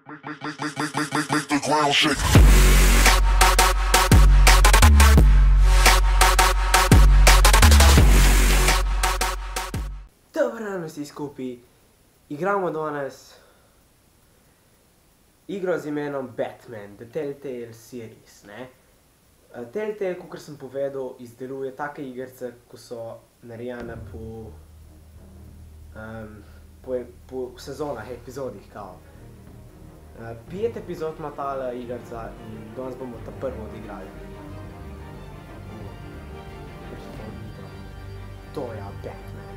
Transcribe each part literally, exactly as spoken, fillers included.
Make, make, make, make, make, make, make, make the ground shake. Dobar dan vsi skupaj. Igramo danes igro z imenom Batman, The Telltale Series, ne. Telltale, kakor sem povedal, izdeluje take igrice, ko so narejene po, um, po, po sezonah, epizodih, kao. Uh, pet epizod ima tale igrica in danes bomo ta prvo odigrali. To je Batman.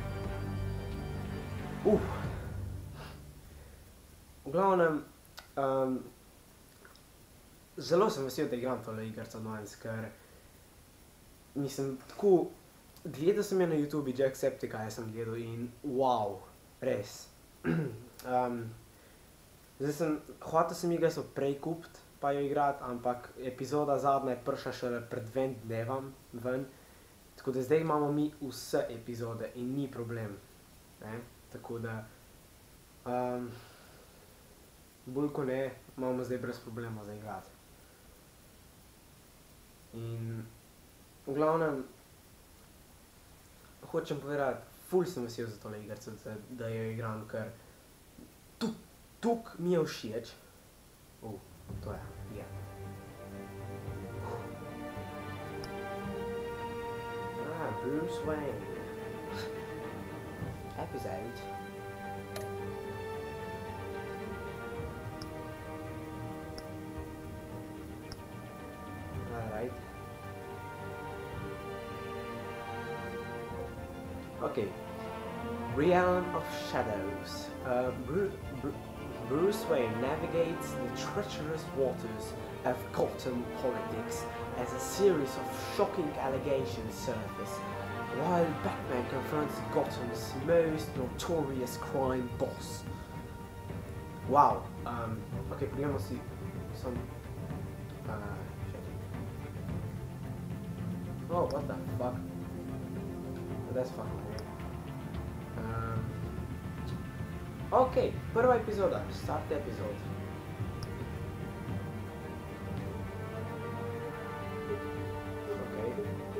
Uf. V glavnem, um, zelo sem vesel, da igram tole igrico danes, ker mislim, tako, gledal sem jo na YouTube, Jacksepticeye sem gledal in wow, res. um, zdaj sem, hotel sem igrico prej kupiti, pa jo igrati, ampak epizoda zadnja je prišla šele pred dvem dnevom ven, tako da zdaj imamo mi vse epizode in ni problem, ne, tako da, um, bolj ko ne, imamo zdaj brez problema za igrati. In v glavnem, hočem povedati, ful sem vesel za tole igrico, da jo igram, ker tuk, tuk mi je všeč. Uh, to je, je. Ah, Bruce Wayne. Episode. Alright. Okay. Realm of Shadows. Uh, Bru Bru Bruce Wayne navigates the treacherous waters of Gotham politics as a series of shocking allegations surface, while Batman confronts Gotham's most notorious crime boss. Wow. Um, okay, prendiamo si some... Uh, oh, what the fuck? Oh, that's fucking weird. Um, ok, prva epizoda, start epizod. Ok.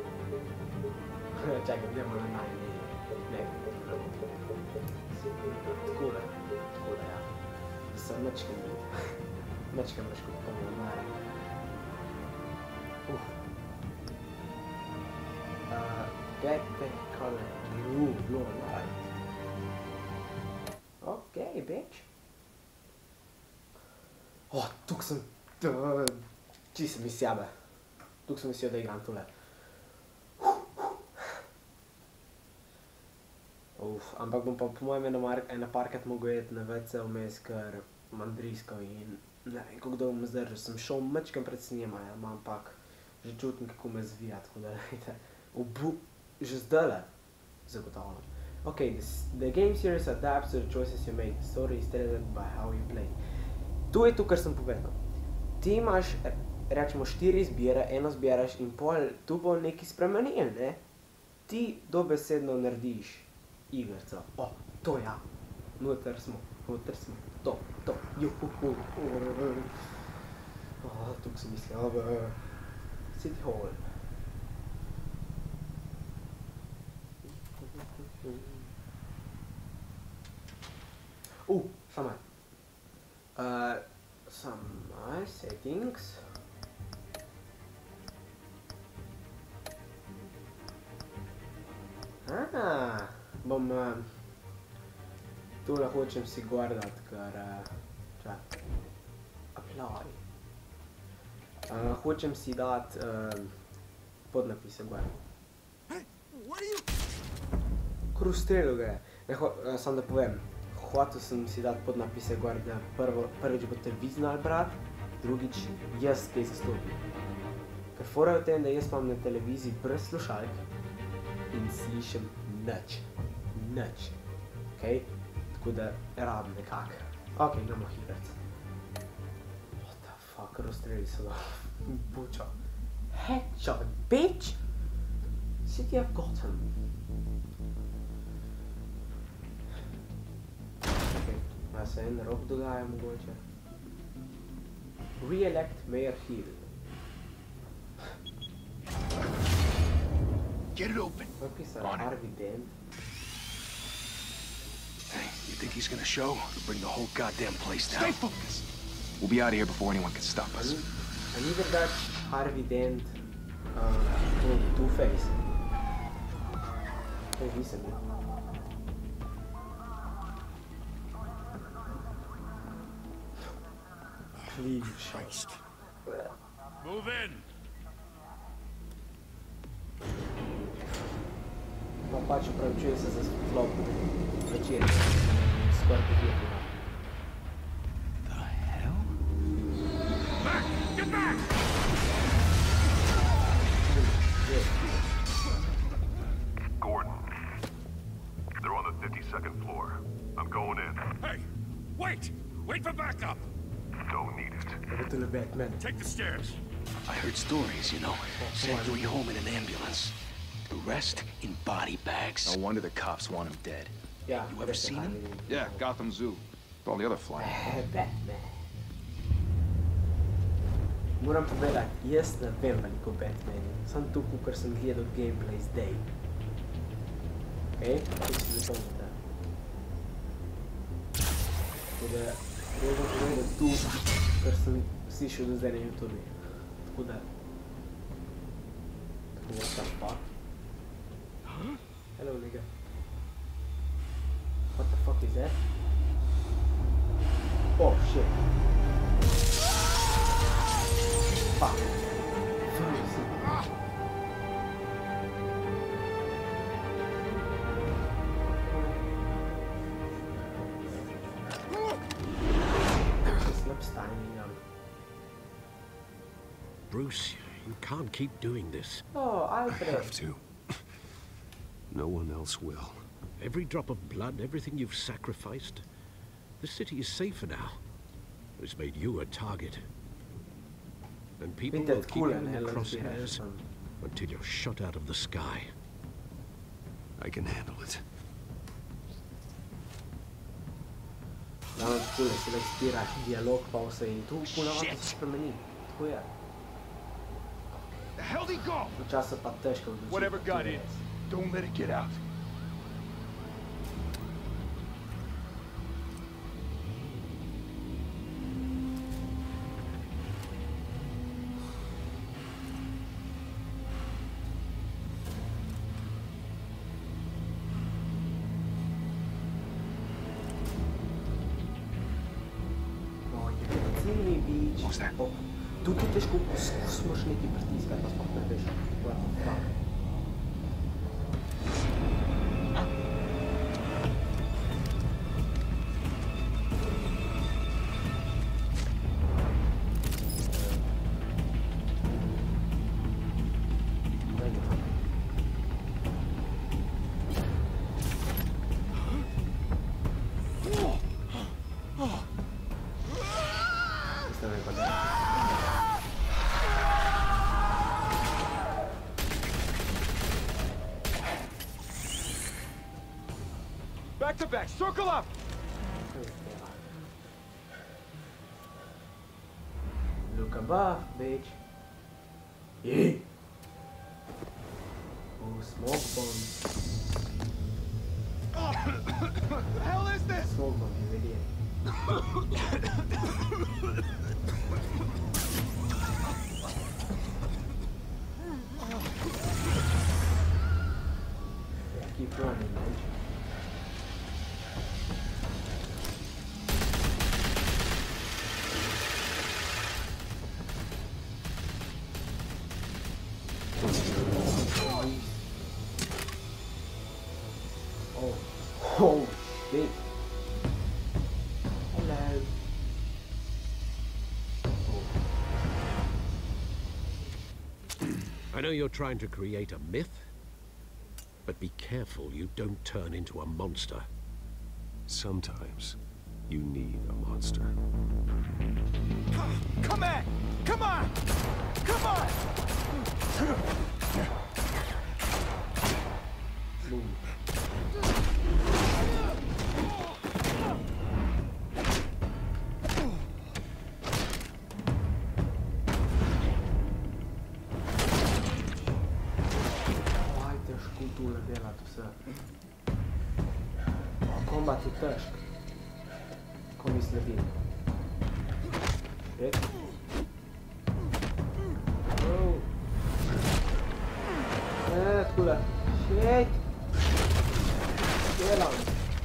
Čakaj, idemo na najni. Ne, takole, takole, ja. Sem mečkem bil. Mečkem veš, kako to mi odmara. Uf. Backpack color blue, blue light. Ok, bitch. Oh, tuk sem... Či sem iz sebe. Tuk sem mislil, da igram tole. Uf, ampak bom pa po mojem ena parkrat mogel jeti na ve ce vmes, ker imam drisko in ne vem, kako dolgo me zdržal. Sem šel mečkem pred snemajem, ampak že čutim, kako me zvija, tako da lejte. Obu... Že zdajle zagotavljam. Ok, this, the game series adapts to the choices you make. The story is treated by how you play. To je to, kar sem povedal. Ti imaš, rečemo, štiri izbire, eno zbiraš in pol tu bo nekaj spremenil, ne? Ti dobesedno narediš igrico. O, to ja. Noter smo, noter smo. To, to, juhuhu. O, tuk sem mislil, v City Hall. Uh, samaj. Uh, samaj, settings. Ah, bom... Uh, tole hočem si guardat, ker... Uh, čak. Apply. Uh, hočem si dat uh, podnapise guardat. Hey, what are you... Krustrelo ga je. Ne, ho, uh, sam da povem. Hotel sem si dati podnapise gor, da prvo, prvič bo te vi znali brat, drugič jaz kaj zastopim. Ker fora je v tem, da jaz imam na televiziji brez slušalk in slišim nič. Nič. Ok? Tako da rabim nekak. Ok, gremo higrati. What the fuck, razstreli so ga. Bučo. Headshot, bitch! City of Gotham. Da se en rok dogaja mogoče. Re-elect Mayor Hill. Get it open. Poi qui sarà On it. Harvey Dent. Hey, you think he's gonna show? Or bring the whole goddamn place down? Stay focused. We'll be out of here before anyone can stop us. En inderdaad, Harvey Dent, uh, Two-Face. Hey, wie is hem nu? Please. Christ. Move in. Ma faccio francese se flop. Facendo. Scordo via. The hell? Back! Get back! Gordon. They're on the fifty-second floor. I'm going in. Hey! Wait! Wait for backup! Don't need it. Betul le Batman. Take the stairs. I heard stories, you know. Sent Yuri home in an ambulance. The rest in body bags. No wonder the cops want him dead. Ja, You ever seen him? Yeah, Gotham Zoo. All the other flying. Batman. Moram povedati, jaz ne vem veliko o Batmanu. Sam tukaj, ker sem gledal gameplay zdaj. Okej, okay? To si zapomnite. Tako da, treba povedati tu, ker sem slišal do zdaj na YouTube. Tako da... What the fuck? Hello, nigga. What the fuck is that? Oh, shit. Fuck. Fuck. Slips timing on. Bruce, you can't keep doing this. Oh, Alfred. Have to. No one else will. Every drop of blood, everything you've sacrificed. The city is safer now. It's made you a target. And people Vind will het keep cool you en in the heel crosshairs until you're shot out of the sky. I can handle it. Nou, het cool is, je inspiraš dialogpauze in tu puno se spremeni. Tako je. The hell did he go? Včasih pa težko odločiti. Whatever got in, don't let it get out. What's that? Oh, tu ti težko poskusiš nekaj pritiskati, pa sploh ne veš. What the fuck? Back to back, circle up! Look above, bitch. Yeah. Oh, smoke bomb. What the hell is this? Smoke bomb, you idiot. Yeah, keep running, man. Oh, oh shit. Hello. I know you're trying to create a myth, but be careful you don't turn into a monster. Sometimes you need a monster. Come on! Come on! Come on! Boom. uhvati teško. Ko misli da vidim. Shit. Oh. Ne, kuda. Shit. Djelam.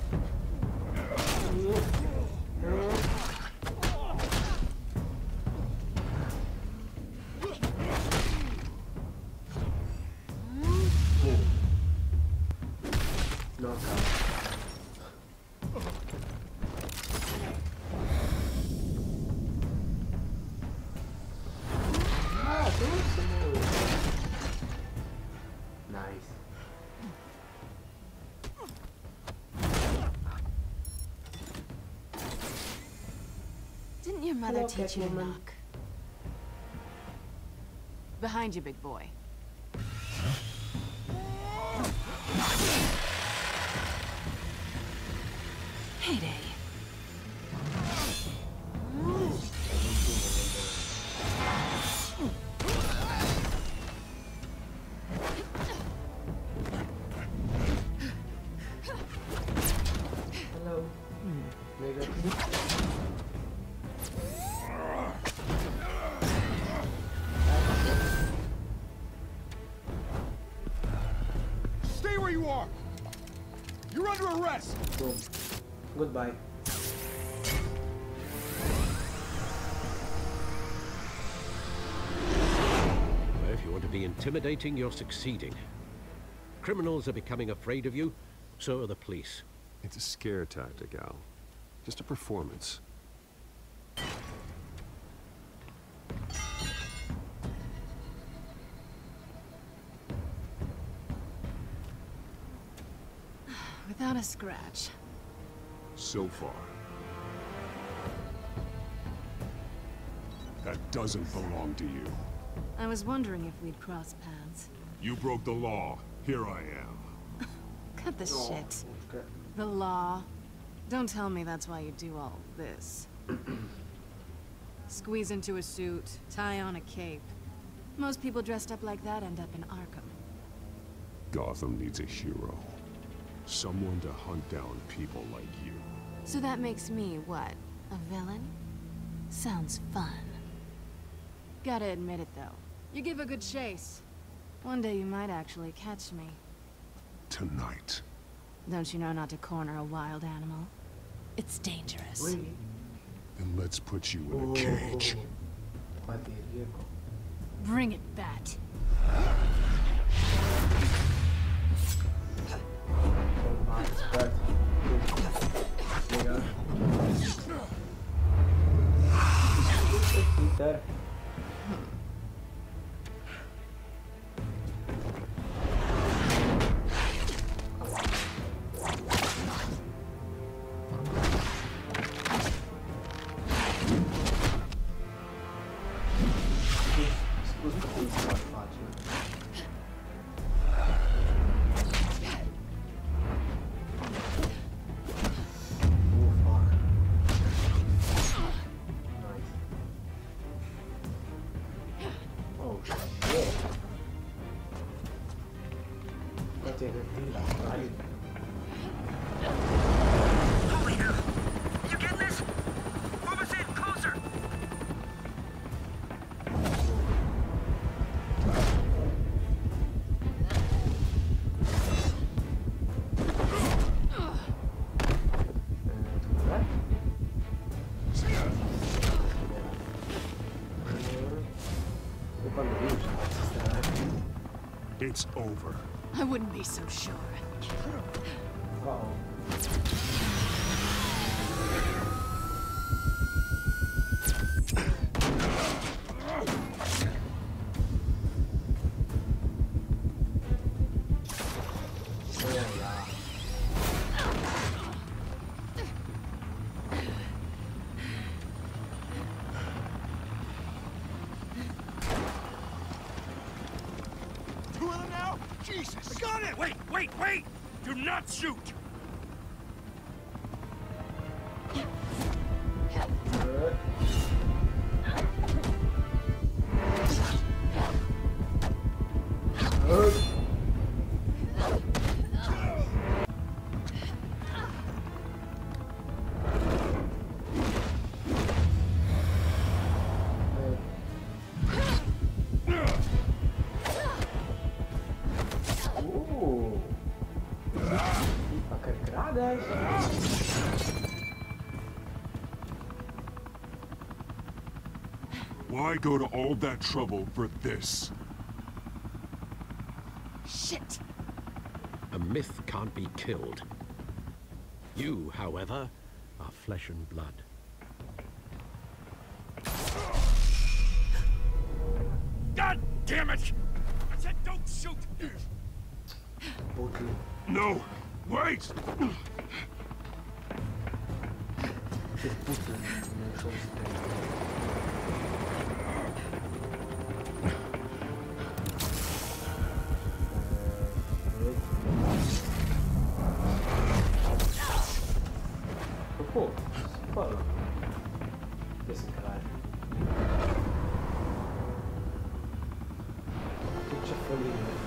Didn't your mother Hello, teach you to Catwoman. knock? Behind you, big boy. Heyday. Hello. Mega. Stay where you are! You're under arrest! Boom. Goodbye. If you want to be intimidating, you're succeeding. Criminals are becoming afraid of you, so are the police. It's a scare tactic, Al. Just a performance. Without a scratch. So far. That doesn't belong to you. I was wondering if we'd cross paths. You broke the law. Here I am. Cut the shit. Okay. The law. Don't tell me that's why you do all this. Squeeze into a suit, tie on a cape. Most people dressed up like that end up in Arkham. Gotham needs a hero. Someone to hunt down people like you. So that makes me, what, a villain? Sounds fun. Gotta admit it, though. You give a good chase. One day you might actually catch me. Tonight. Don't you know not to corner a wild animal? It's dangerous. Really? Then let's put you in a cage. What the vehicle? Bring it, Bat. But Mega. Peter. Scusa, non sarà facile. Holy hell! You getting this? Move us in, closer! It's over. I wouldn't be so sure. Uh-oh. Two of them now? Jesus! I got it! Wait, wait, wait! Do not shoot! Good. Good. Why go to all that trouble for this? Shit! A myth can't be killed. You, however, are flesh and blood. God damn it! I said don't shoot! No! Wait! Pô, fala. Esse cara. Puta família.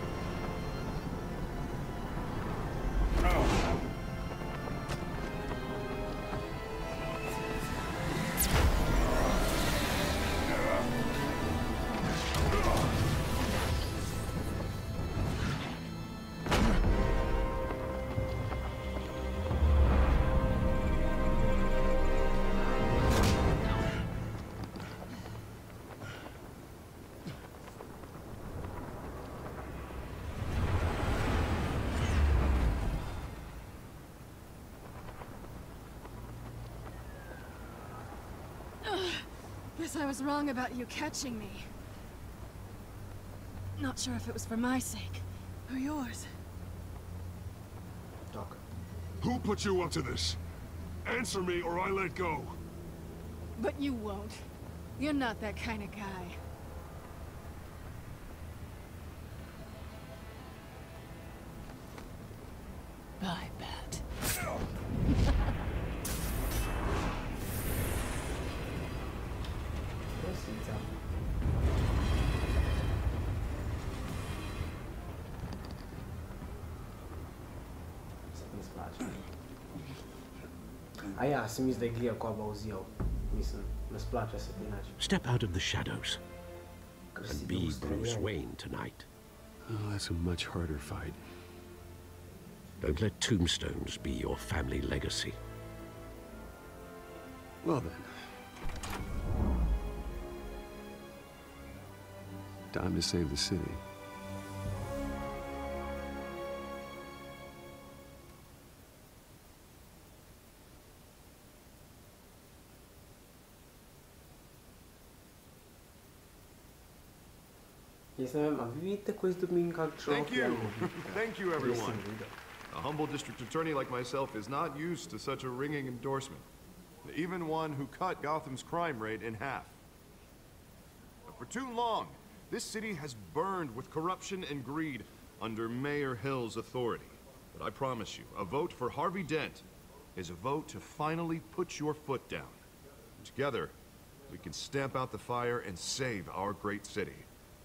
Guess I was wrong about you catching me. Not sure if it was for my sake or yours. Doc. Who put you up to this? Answer me or I let go. But you won't. You're not that kind of guy. Bye, Bat. A ja si mi zdaj gledal, ko bo vzel. Mislim, ne splača se ti inače. Step out of the shadows and be Bruce Wayne tonight. Oh, that's a much harder fight. Don't let tombstones be your family legacy. Well then. Time to save the city. Thank you. Thank you, everyone. A humble district attorney like myself is not used to such a ringing endorsement. Even one who cut Gotham's crime rate in half. But for too long, this city has burned with corruption and greed under Mayor Hill's authority. But I promise you, a vote for Harvey Dent is a vote to finally put your foot down. Together, we can stamp out the fire and save our great city.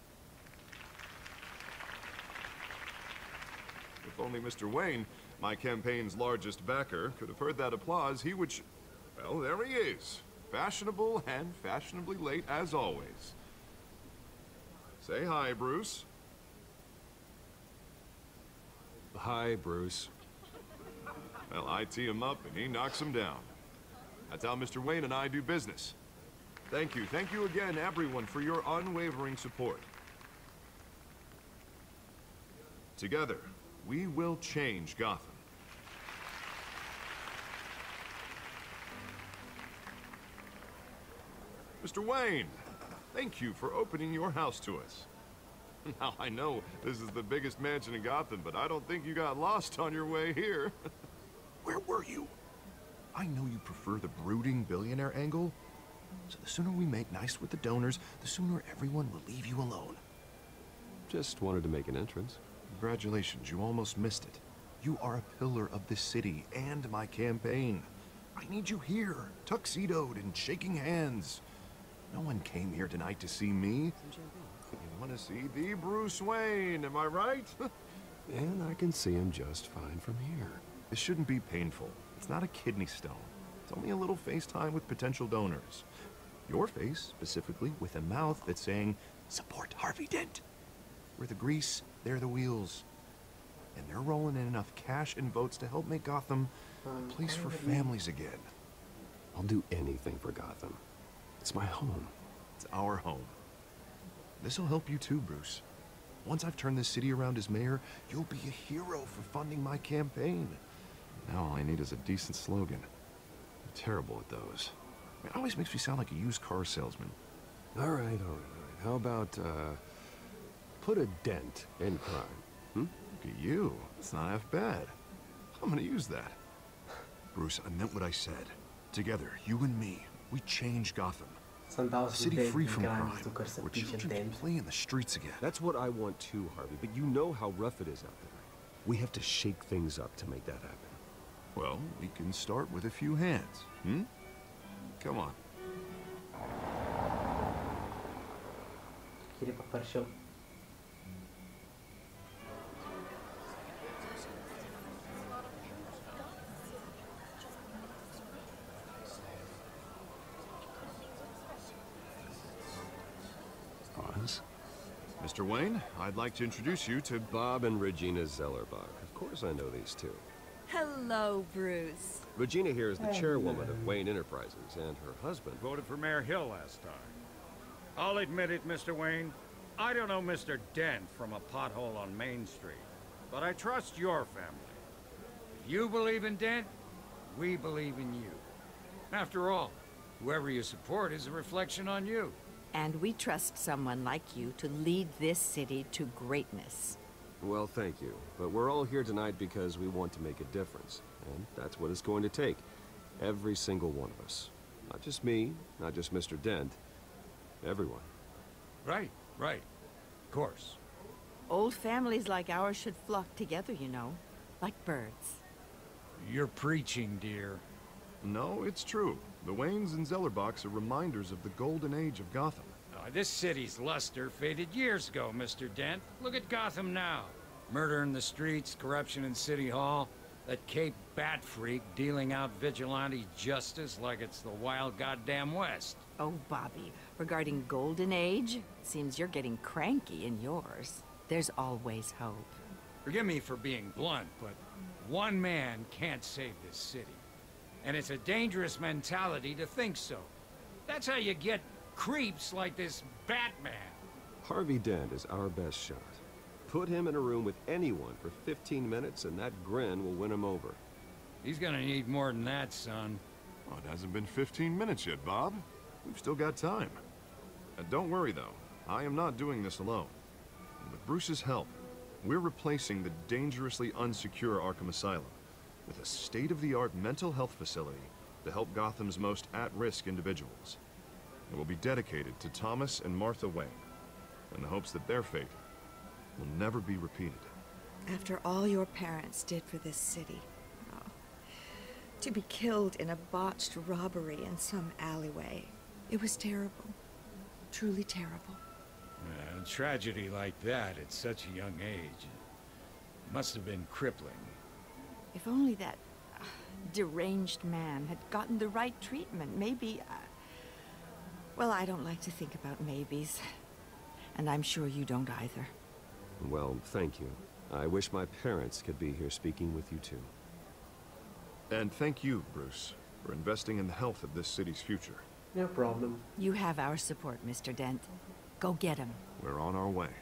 If only Mister Wayne, my campaign's largest backer, could have heard that applause, he would sh- well, there he is. Fashionable and fashionably late as always. Say hi, Bruce. Hi, Bruce. Well, I tee him up and he knocks him down. That's how Mister Wayne and I do business. Thank you. Thank you again, everyone, for your unwavering support. Together, we will change Gotham. Mister Wayne, thank you for opening your house to us. Now, I know this is the biggest mansion in Gotham, but I don't think you got lost on your way here. Where were you? I know you prefer the brooding billionaire angle, so the sooner we make nice with the donors, the sooner everyone will leave you alone. Just wanted to make an entrance. Congratulations, you almost missed it. You are a pillar of this city and my campaign. I need you here, tuxedoed and shaking hands. No one came here tonight to see me. You want to see the Bruce Wayne, am I right? And I can see him just fine from here. This shouldn't be painful. It's not a kidney stone. It's only a little FaceTime with potential donors. Your face, specifically, with a mouth that's saying, support Harvey Dent. We're the grease, they're the wheels. And they're rolling in enough cash and votes to help make Gotham a place for families again. I'll do anything for Gotham. It's my home. It's our home. This'll help you too, Bruce. Once I've turned this city around as mayor, you'll be a hero for funding my campaign. Now all I need is a decent slogan. I'm terrible at those. It always makes me sound like a used car salesman. All right, all right, all right. How about, uh, put a dent in crime, hmm? Look at you. It's not half bad. I'm gonna use that. Bruce, I meant what I said. Together, you and me, we change Gotham. A city free from crime, where children can play in the streets again. That's what I want too, Harvey, but you know how rough it is out there. We have to shake things up to make that happen. Well, we can start with a few hands, hmm? Come on. Kiri paparsho. Mister Wayne, I'd like to introduce you to Bob and Regina Zellerbach. Of course I know these two. Hello, Bruce. Regina here is the chairwoman of Wayne Enterprises, and her husband voted for Mayor Hill last time. I'll admit it, Mister Wayne. I don't know Mister Dent from a pothole on Main Street, but I trust your family. If you believe in Dent, we believe in you. After all, whoever you support is a reflection on you. And we trust someone like you to lead this city to greatness. Well, thank you. But we're all here tonight because we want to make a difference. And that's what it's going to take. Every single one of us. Not just me, not just Mister Dent. Everyone. Right, right. Of course. Old families like ours should flock together, you know. Like birds. You're preaching, dear. No, it's true. The Waynes and Zellerbachs are reminders of the golden age of Gotham. Uh, this city's luster faded years ago, Mister Dent. Look at Gotham now. Murder in the streets, corruption in City Hall, that Cape Bat freak dealing out vigilante justice like it's the wild goddamn West. Oh, Bobby, regarding Golden Age, seems you're getting cranky in yours. There's always hope. Forgive me for being blunt, but one man can't save this city. And it's a dangerous mentality to think so. That's how you get creeps like this Batman. Harvey Dent is our best shot. Put him in a room with anyone for fifteen minutes and that grin will win him over. He's gonna need more than that, son. Well, it hasn't been fifteen minutes yet, Bob. We've still got time. And don't worry, though. I am not doing this alone. With Bruce's help, we're replacing the dangerously unsecure Arkham Asylum with a state-of-the-art mental health facility to help Gotham's most at-risk individuals. It will be dedicated to Thomas and Martha Wayne, in the hopes that their fate will never be repeated. After all your parents did for this city, oh, to be killed in a botched robbery in some alleyway, it was terrible. Truly terrible. Uh, a tragedy like that at such a young age must have been crippling. If only that uh, deranged man had gotten the right treatment, maybe... Uh, well, I don't like to think about maybes. And I'm sure you don't either. Well, thank you. I wish my parents could be here speaking with you too. And thank you, Bruce, for investing in the health of this city's future. No problem. You have our support, Mister Dent. Go get him. We're on our way.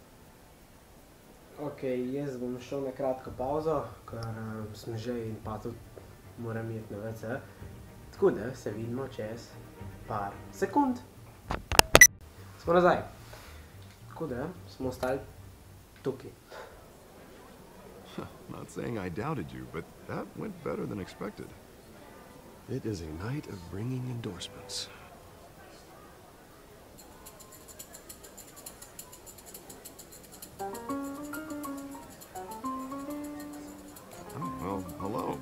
Ok, jaz bom šel na kratko pauzo, ker um, sem že in pa tudi moram iti na ve ce. Tako da se vidimo čez par sekund. Smo nazaj. Tako da smo ostali tukaj. Not saying I doubted you, but that went better than expected. It is a night of bringing endorsements. Well, hello.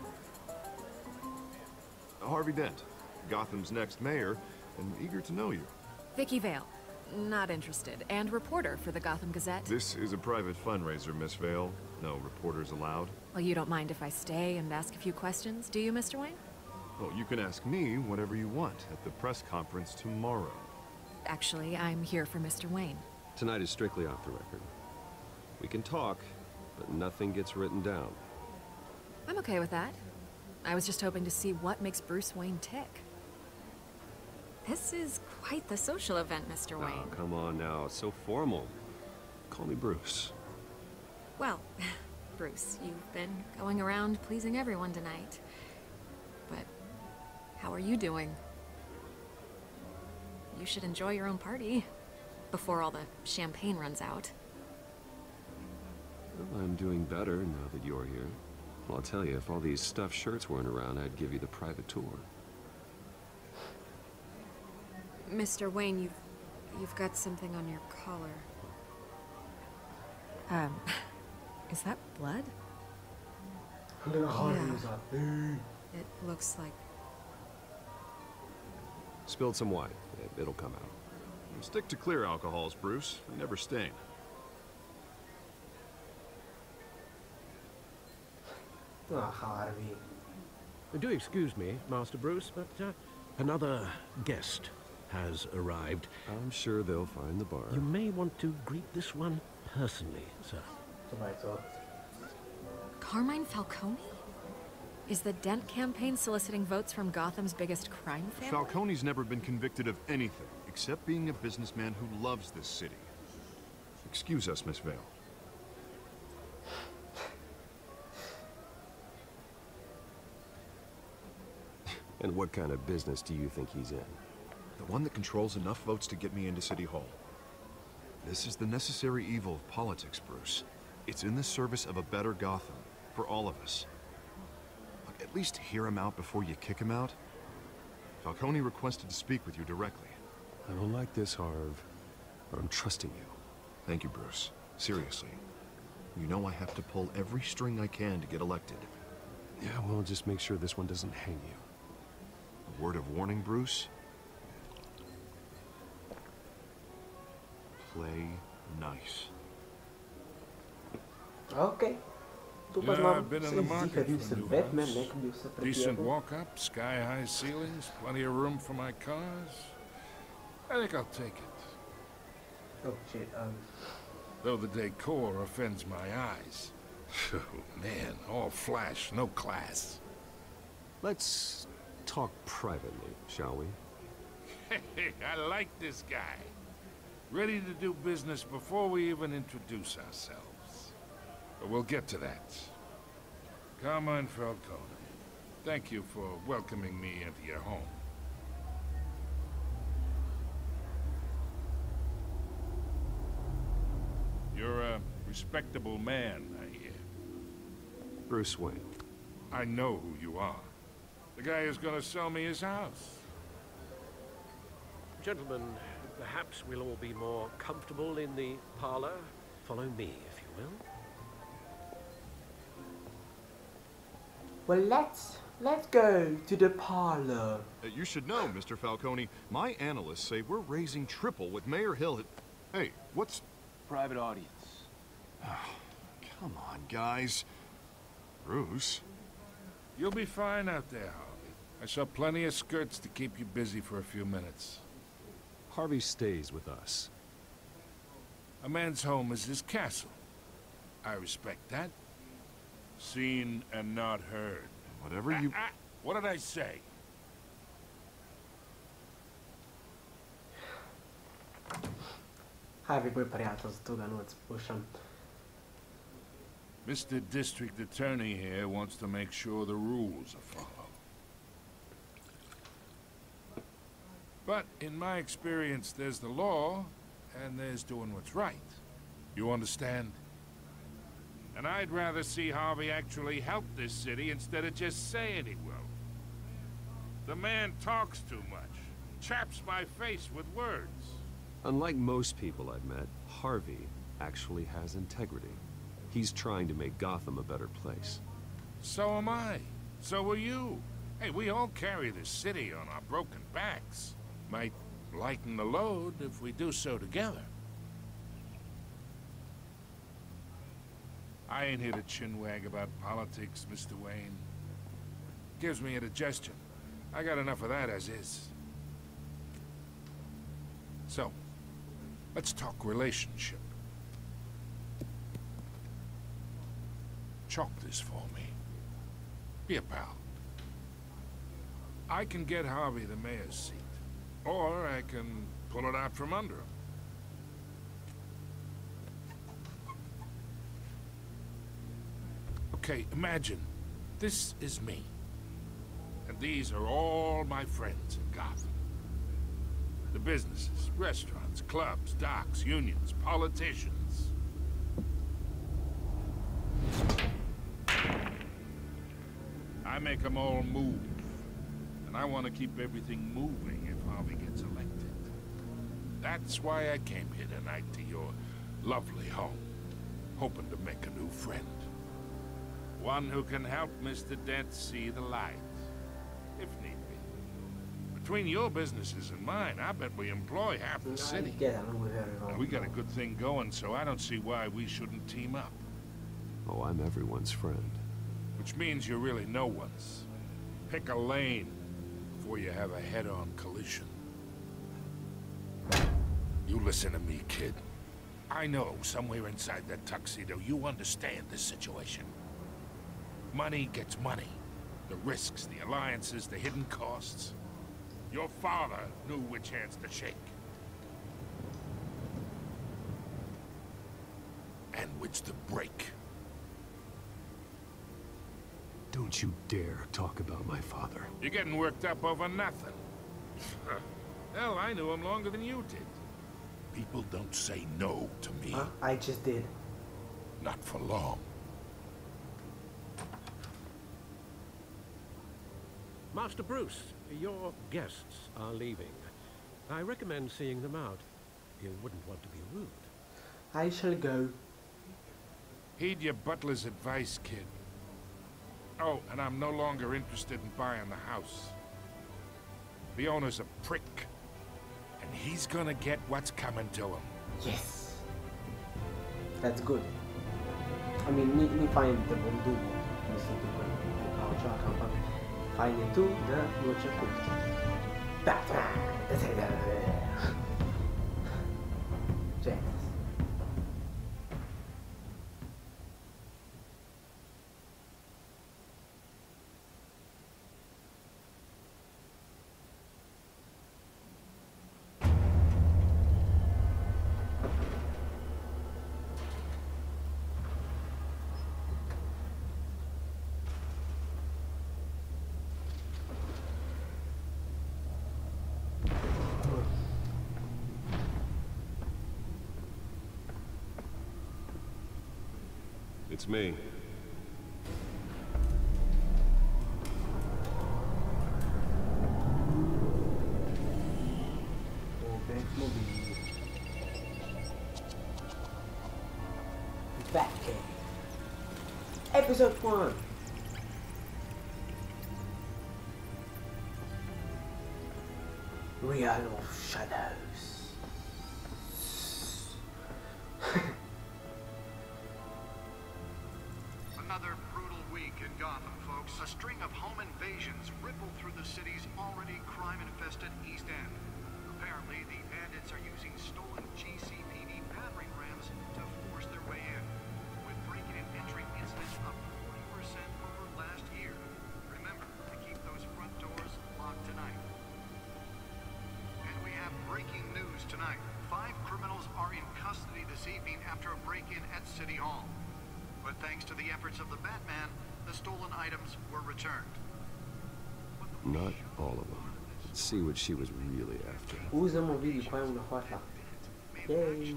Harvey Dent, Gotham's next mayor, and eager to know you. Vicky Vale, not interested, and reporter for the Gotham Gazette. This is a private fundraiser, Miss Vale. No reporters allowed. Well, you don't mind if I stay and ask a few questions, do you, Mister Wayne? Well, you can ask me whatever you want at the press conference tomorrow. Actually, I'm here for Mister Wayne. Tonight is strictly off the record. We can talk, but nothing gets written down. I'm okay with that. I was just hoping to see what makes Bruce Wayne tick. This is quite the social event, Mister Wayne. Oh, come on now. It's so formal. Call me Bruce. Well, Bruce, you've been going around pleasing everyone tonight. But how are you doing? You should enjoy your own party before all the champagne runs out. Well, I'm doing better now that you're here. Well, I'll tell you, if all these stuffed shirts weren't around, I'd give you the private tour. Mister Wayne, you've you've got something on your collar. Um, is that blood? Yeah. It looks like... Spilled some wine. It, it'll come out. Stick to clear alcohols, Bruce. They never stain. Oh, Harvey. Do excuse me, Master Bruce, but uh, another guest has arrived. I'm sure they'll find the bar. You may want to greet this one personally, sir. Carmine Falcone? Is the Dent campaign soliciting votes from Gotham's biggest crime family? Falcone's never been convicted of anything, except being a businessman who loves this city. Excuse us, Miss Vale. And what kind of business do you think he's in? The one that controls enough votes to get me into City Hall. This is the necessary evil of politics, Bruce. It's in the service of a better Gotham, for all of us. Look, at least hear him out before you kick him out. Falcone requested to speak with you directly. I don't like this, Harv, but I'm trusting you. Thank you, Bruce. Seriously. You know I have to pull every string I can to get elected. Yeah, well, just make sure this one doesn't hang you. A word of warning, Bruce? Play nice. Okay. Yeah, I've been in the market for a new house. Decent walk-up, sky-high ceilings, plenty of room for my cars. I think I'll take it. Oh shit, um... Though the decor offends my eyes. Oh, man, all flash, no class. Let's talk privately, shall we? Hey, I like this guy. Ready to do business before we even introduce ourselves. But we'll get to that. Carmine Falcone, thank you for welcoming me into your home. You're a respectable man, I hear. Bruce Wayne. I know who you are. The guy who's gonna sell me his house. Gentlemen, perhaps we'll all be more comfortable in the parlor. Follow me, if you will. Well, let's let's go to the parlor. Uh, you should know, Mister Falcone, my analysts say we're raising triple with Mayor Hill at... Hey, what's... Private audience. Come on, guys. Bruce? You'll be fine out there, Harvey. I saw plenty of skirts to keep you busy for a few minutes. Harvey stays with us. A man's home is his castle. I respect that. Seen and not heard. Whatever you... Ah, ah, what did I say? Harvey, boj prijatelj, zato ga noč spuščam. Mister District Attorney here wants to make sure the rules are followed. But in my experience, there's the law, and there's doing what's right. You understand? And I'd rather see Harvey actually help this city instead of just saying he will. The man talks too much, chaps my face with words. Unlike most people I've met, Harvey actually has integrity. He's trying to make Gotham a better place. So am I. So are you. Hey, we all carry this city on our broken backs. Might lighten the load if we do so together. I ain't here to chinwag about politics, Mister Wayne. Gives me indigestion. I got enough of that as is. So, let's talk relationship. Chalk this for me. Be a pal. I can get Harvey the mayor's seat. Or I can pull it out from under him. Okay, imagine, this is me. And these are all my friends in Gotham. The businesses, restaurants, clubs, docks, unions, politicians. I make them all move. And I want to keep everything moving if Harvey gets elected. That's why I came here tonight to your lovely home, hoping to make a new friend. One who can help Mister Dent see the light, if need be. Between your businesses and mine, I bet we employ half the city. Now, we got a good thing going, so I don't see why we shouldn't team up. Oh, I'm everyone's friend. Which means you're really no one's. Pick a lane before you have a head-on collision. You listen to me, kid. I know somewhere inside that tuxedo you understand this situation. Money gets money. The risks, the alliances, the hidden costs. Your father knew which hands to shake. And which to break. Don't you dare talk about my father. You're getting worked up over nothing. Hell, I knew him longer than you did. People don't say no to me. Huh? I just did. Not for long. Master Bruce, your guests are leaving. I recommend seeing them out. You wouldn't want to be rude. I shall go. Heed your butler's advice, kid. Oh, and I'm no longer interested in buying the house. The owner's a prick. And he's gonna get what's coming to him. Yes. That's good. I mean, ni, ni fajn te bom dugo. Mislim, tukaj kao čak, ampak fajn je tu, da noče kupiti. Jesus. It's me. Batcave. Episode one. Realm of Shadows. Another brutal week in Gotham, folks. A string of home invasions rippled through the city's already crime-infested East End. Apparently, the bandits are using stolen G C P D battering rams to force their way in, with breaking and entering incidents up forty percent over last year. Remember to keep those front doors locked tonight. And we have breaking news tonight. Five criminals are in custody this evening after a break-in at City Hall. But thanks to the efforts of the Batman, the stolen items were returned. Not all of them. Let's see what she was really after. Usam o vídeo com uma foto. Yay!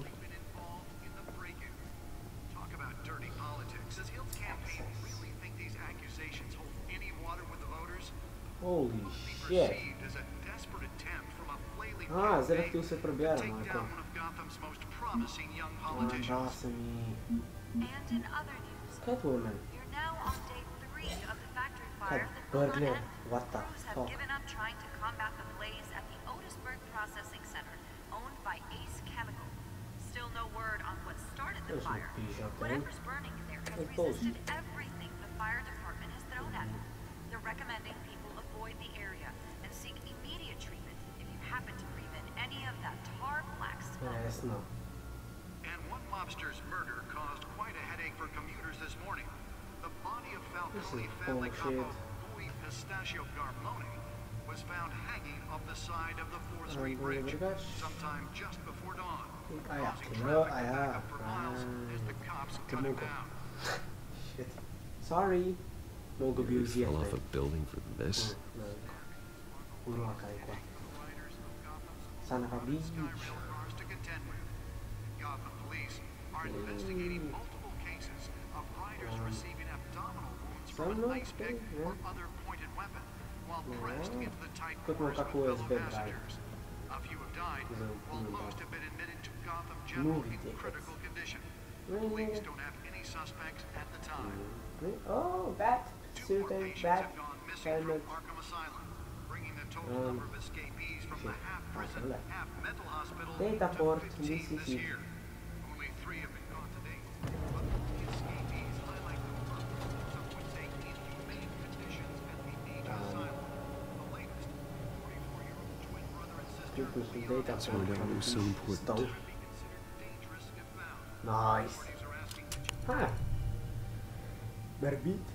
Talk about dirty politics. Does Hill's campaign really think these accusations hold any water with the voters? Holy shit! Ah, zero tu se probjera, Marko. And in other news, Catwoman. you're now on day three of the factory Cat fire that Burglar. Gotham and What the crews have fuck? given up trying to combat the blaze at the Otisburg Processing Center, owned by Ace Chemical. Still no word on what started the There's no fire. peace out there. Whatever's burning in there has Hey, boss. resisted everything the fire department has thrown at it. They're recommending people avoid the area and seek immediate treatment if you happen to breathe in any of that tar black smoke. Yes, no. And one mobster's murder caused quite a headache for commuters this morning. The body of Falcone family couple Louis Pistachio Garmone was was found hanging off the side of the fourth Street Bridge sometime just before dawn, causing traffic to back up for miles as the cops cut him down. Shit. Sorry. Mogu bi You uzeti. fell off a building for this? Urlaka je qua. Sana fa beach. Gotham police are investigating multiple cases of riders receiving abdominal wounds from an ice pick or other pointed weapon while pressed into the tight corners of fellow passengers. A few have died, while most have been admitted to Gotham General in critical condition. Police don't have any suspects at the time. Oh, bat. Suited bat. Helmet. Arkham Asylum, bringing the total number of escapees from the half-prison, half-mental hospital Data to port. fifteen This is this it. year. Only three have been caught to date. But the escapees highlight the work some would say inhumane conditions at the Age Asylum. The latest, forty-four-year-old twin brother and sister Leon Data Find out what was so important. Nice. Ah. Merbit.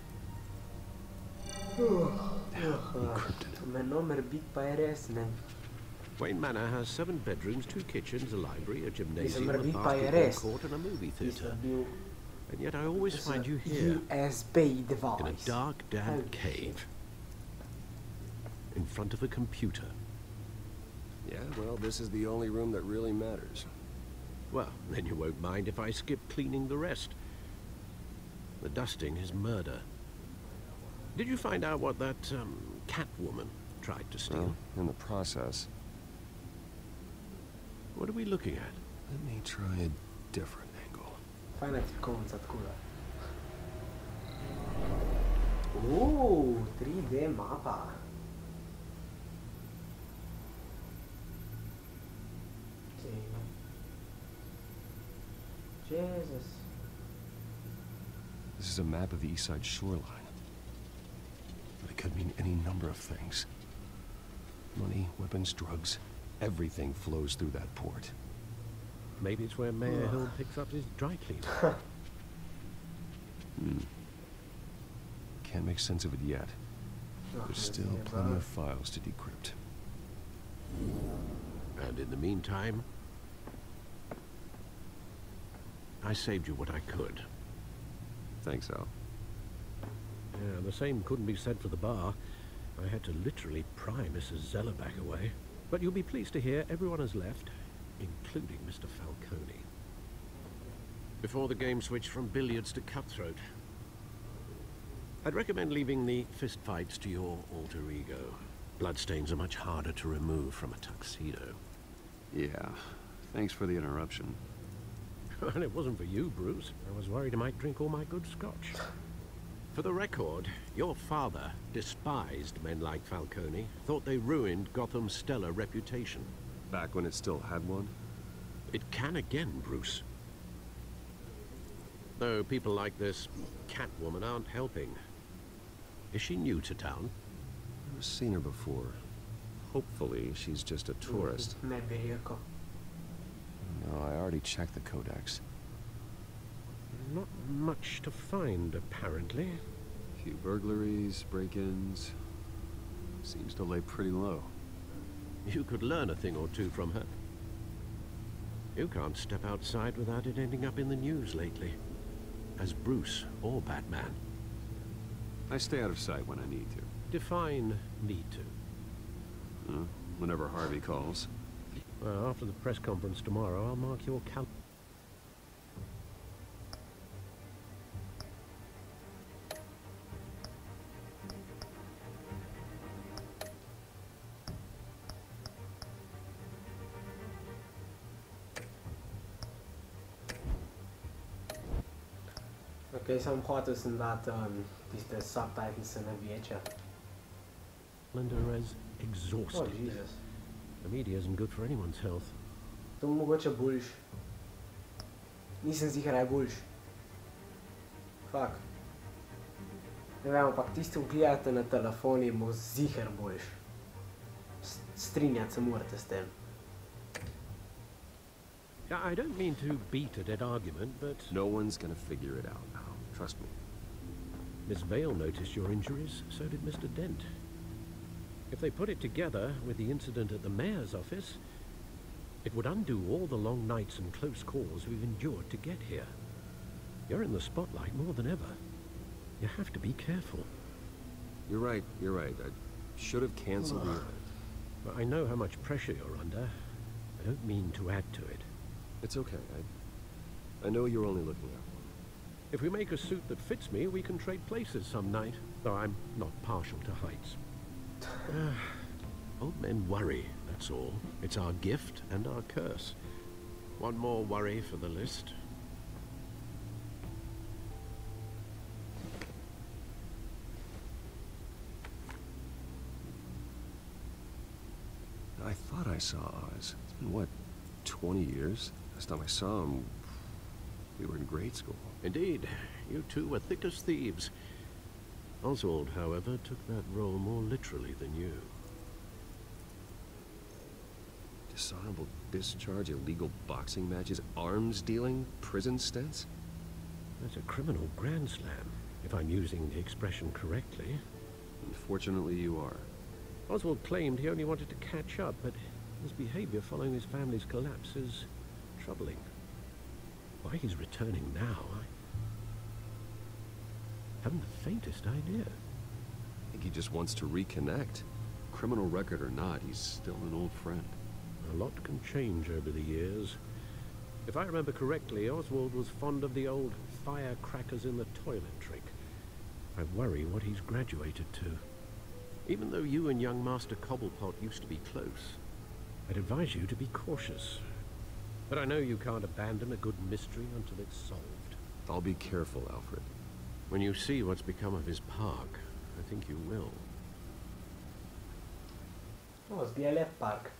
Maintenant Merbit pa e resne. Wayne Manor has seven bedrooms, two kitchens, a library, a gymnasium, a Merbit pa e basketball resne. court, and a movie theatre. Bil And yet I always It's find a you here, U S B device. in a dark, damp Oh, cave, in front of a computer. Yeah, well, this is the only room that really matters. Well, then you won't mind if I skip cleaning the rest. The dusting is murder. Did you find out what that, um, Catwoman tried to steal? Well, in the process. What are we looking at? Let me try a different angle. Fajna ti konca tkura. Ooh, three D mapa. Okay. Jesus. This is a map of the East Side shoreline. But it could mean any number of things. Money, weapons, drugs, everything flows through that port. Maybe it's where Mayor Hill picks up his dry cleaner. Hmm. Can't make sense of it yet. There's still plenty of files to decrypt. And in the meantime, I saved you what I could. Thanks, Al. Yeah, the same couldn't be said for the bar. I had to literally pry Missus Zellerback away. But you'll be pleased to hear everyone has left, including Mister Falcone. Before the game switched from billiards to cutthroat. I'd recommend leaving the fistfights to your alter ego. Bloodstains are much harder to remove from a tuxedo. Yeah, thanks for the interruption. And it wasn't for you, Bruce. I was worried I might drink all my good scotch. For the record, your father despised men like Falcone, thought they ruined Gotham's stellar reputation. Back when it still had one? It can again, Bruce. Though people like this Catwoman aren't helping. Is she new to town? I've seen her before. Hopefully, she's just a tourist. Neberiako. No, I already checked the codex. Not much to find, apparently. A few burglaries, break-ins. Seems to lay pretty low. You could learn a thing or two from her. You can't step outside without it ending up in the news lately. As Bruce or Batman. I stay out of sight when I need to. Define need to. Huh? Whenever Harvey calls. Well, after the press conference tomorrow, I'll mark your cal... Ok, sam hotel sem dati um, tiste subtitles na vijeća. Linda is exhausted. Oh, Jesus. The media isn't good for anyone's health. To mogoče boljš. Nisem ziher, da je boljš. Fak. Ne vem, ampak tisti, ki gledate na telefoni, bo ziher boljš. S- Strinjati se morate s tem. Yeah, I don't mean to beat a dead argument, but... No one's gonna figure it out now. Trust me. Miss Vale noticed your injuries, so did Mister Dent. If they put it together with the incident at the mayor's office, it would undo all the long nights and close calls we've endured to get here. You're in the spotlight more than ever. You have to be careful. You're right, you're right. I should have canceled the event. But I know how much pressure you're under. I don't mean to add to it. It's okay. I, I know you're only looking out for me. If we make a suit that fits me, we can trade places some night. Though I'm not partial to heights. Uh, old men worry, that's all. It's our gift and our curse. One more worry for the list. I thought I saw Oz. It's been, what, twenty years? Last time I saw him, we were in grade school. Indeed. You two were thick as thieves. Oswald, however, took that role more literally than you. Dishonorable discharge, illegal boxing matches, arms dealing, prison stints? That's a criminal grand slam, if I'm using the expression correctly. Unfortunately, you are. Oswald claimed he only wanted to catch up, but his behavior following his family's collapse is troubling. Why he's returning now, I haven't the faintest idea. I think he just wants to reconnect. Criminal record or not, he's still an old friend. A lot can change over the years. If I remember correctly, Oswald was fond of the old firecrackers in the toilet trick. I worry what he's graduated to. Even though you and young Master Cobblepot used to be close, I'd advise you to be cautious. But I know you can't abandon a good mystery until it's solved. I'll be careful, Alfred. When you see what's become of his park, I think you will. Oh, zbijali park.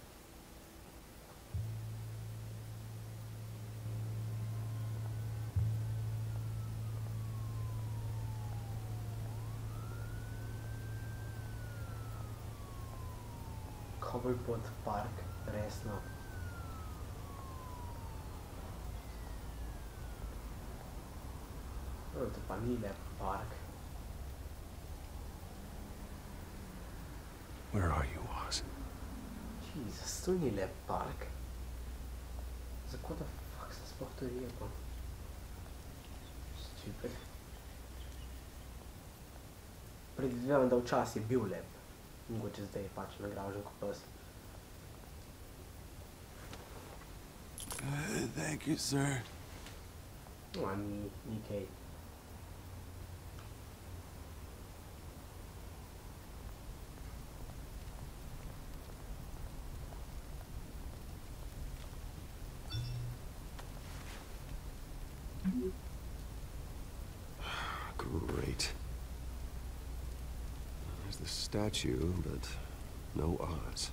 Cobblepot park, resno. Oh, to pa ni lep park. Where are you, Oz? Jesus, to ni lep park. Zakaj da fuck sem sploh to rekel? Stupid. Predvidevam, da včasih je bil lep. Mogoče zdaj je pač nagražen kot pes. Uh, thank you, sir. No, ni, ni kaj. Great. There's the statue, but no Oz.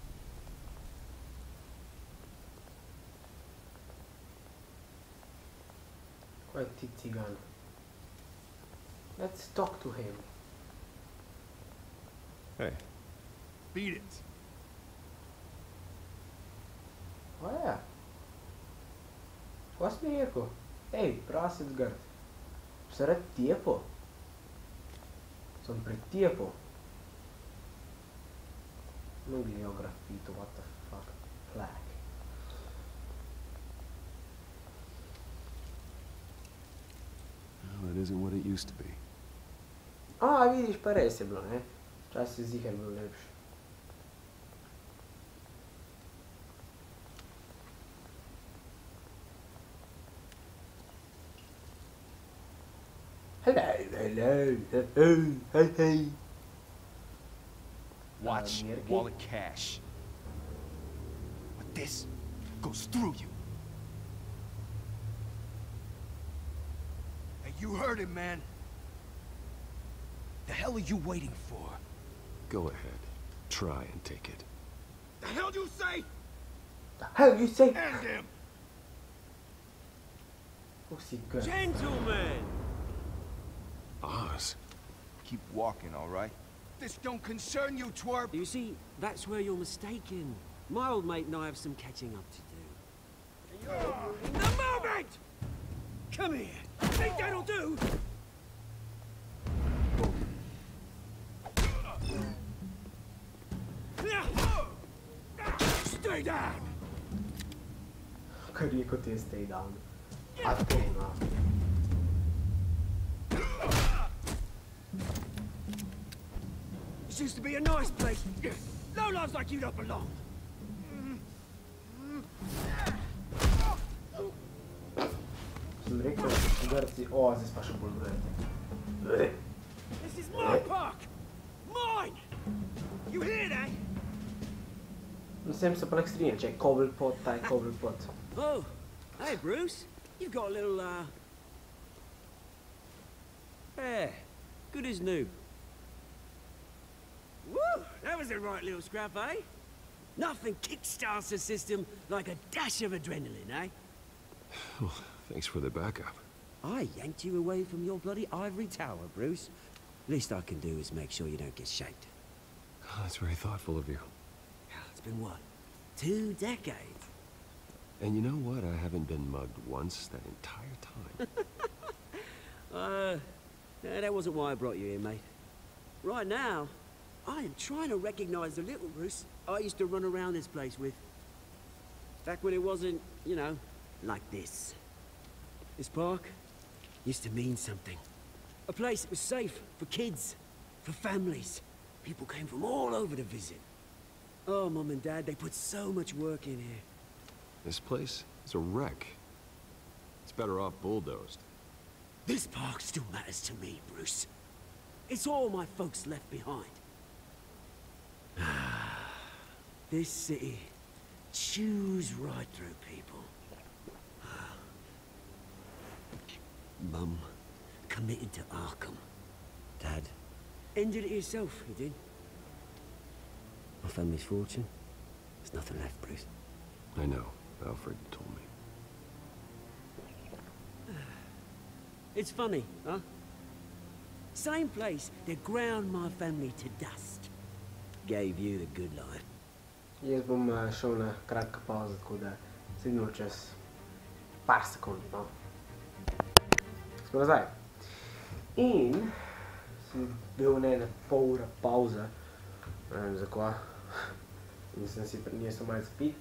Quite ti cigan. Let's talk to him. Hey. Beat it. Oja. Kaj si mi rekel? Ej, prasec grd. Se rad tjepo? Sem pretjepo. No geografito, what the fuck. Flag. Well, it isn't what it used to be. A, vidiš, pa res je bilo, ne? Včasih je ziher bil lepši. Hello, hello, hey, hey, hey. Watch the wall of cash. But this goes through you. Hey, you heard him, man. The hell are you waiting for? Go ahead. Try and take it. The hell you say? The hell you say? End him! Who's he good? Gentlemen! Oz. Keep walking, all right? This don't concern you, twerp! You see, that's where you're mistaken. My old mate and I have some catching up to do. In the moment! Come here! Think that'll do? stay down. Kako rekel ti stay down? Athena. This used to be a nice place. No lives like you don't belong. Sem rekel, udarci, o, zdaj pa še bolj gledati. This is my park! Mine! You hear that? Mislim se pa nek strinja, če je Cobblepot, taj Cobblepot. Oh, hey Bruce. You've got a little, uh... hair. Good as new. Woo! That was a right little scrap, eh? Nothing kickstarts the system like a dash of adrenaline, eh? Oh, thanks for the backup. I yanked you away from your bloody ivory tower, Bruce. Least I can do is make sure you don't get shaped. Oh, that's very thoughtful of you. It's been what? Two decades? And you know what? I haven't been mugged once that entire time. uh, yeah, that wasn't why I brought you here, mate. Right now, I am trying to recognize the little Bruce I used to run around this place with. Back when it wasn't, you know, like this. This park used to mean something. A place that was safe for kids, for families. People came from all over to visit. Oh, Mum and Dad, they put so much work in here. This place is a wreck. It's better off bulldozed. This park still matters to me, Bruce. It's all my folks left behind. This city chews right through people. Mum committed to Arkham. Dad ended it yourself, he did. My family's fortune. There's nothing left, Bruce. I know. Alfred told me. It's funny, huh? Same place that ground my family to dust. Gave you the good life. Jaz bom uh, šel na kratka pauza, tako da se vidimo čez par sekund, no. Smo nazaj. In sem bil ne na pol ura pauza, ne vem zakva, nisem si prinesel malo spit.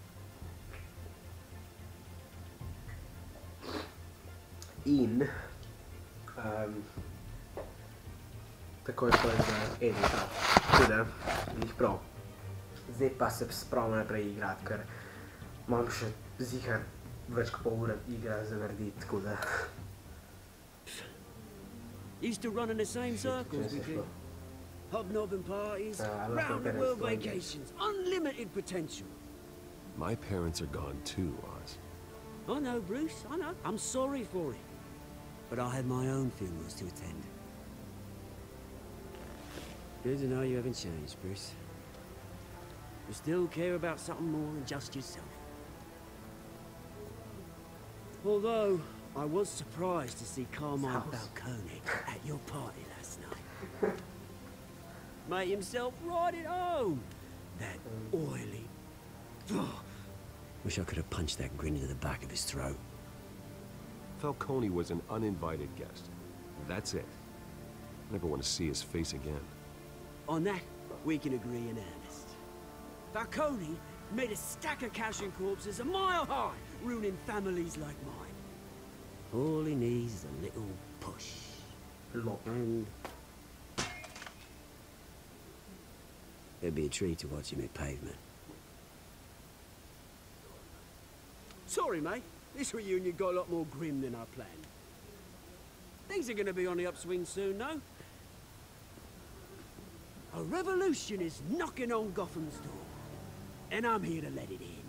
In um, tako je to za edita, tudi njih prav. Zdaj pa se spravim naprej igrati, ker imam še zihar več kot pol ure igra za narediti, tako da... Used to run in the same circles with you. Hobnobbing parties, round the world vacations, unlimited potential. My parents are gone too, Oz. I know, Bruce, I know. I'm sorry for it. But I had my own funerals to attend. Good to know you haven't changed, Bruce. You still care about something more than just yourself. Although, I was surprised to see Carmine Falcone at your party last night. Made himself right at home. That oily... Oh, wish I could have punched that grin into the back of his throat. Falcone was an uninvited guest. That's it. I never want to see his face again. On that, we can agree in earnest. Falcone made a stack of cash and corpses a mile high, ruining families like mine. All he needs is a little push. And... it'd be a treat to watch him hit pavement. Sorry, mate. This reunion got a lot more grim than I planned. Things are gonna be on the upswing soon, no? A revolution is knocking on Gotham's door. And I'm here to let it in.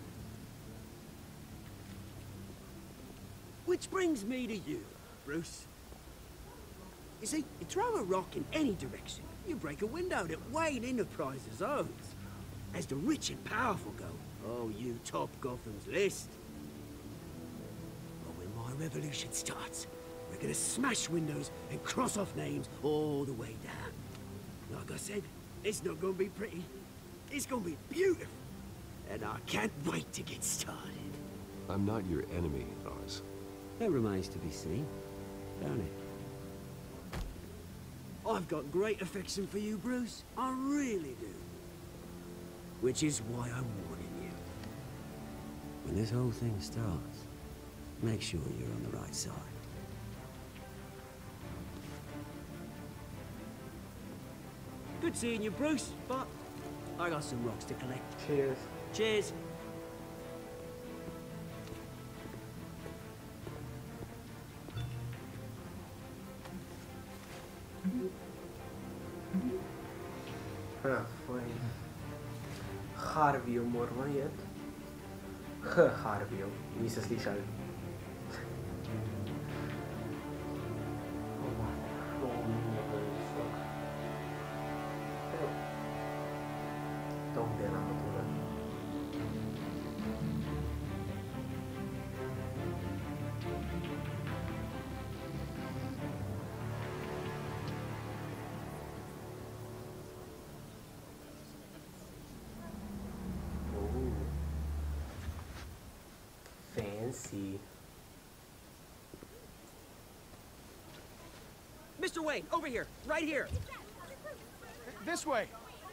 Which brings me to you, Bruce. You see, you throw a rock in any direction, you break a window that Wayne Enterprises owns. As the rich and powerful go, oh, you top Gotham's list. But when my revolution starts, we're gonna smash windows and cross off names all the way down. Like I said, it's not gonna be pretty. It's gonna be beautiful. And I can't wait to get started. I'm not your enemy, Oz. That remains to be seen, don't it? I've got great affection for you, Bruce. I really do. Which is why I'm warning you. when this whole thing starts, make sure you're on the right side. Good seeing you, Bruce, but I got some rocks to collect. Cheers. Cheers. Ah, foi. Harvey Morvan jött. H. Harvey, wie se slišali. To kde nám to bude. Fancy. Mister Wayne, over here, right here. This way.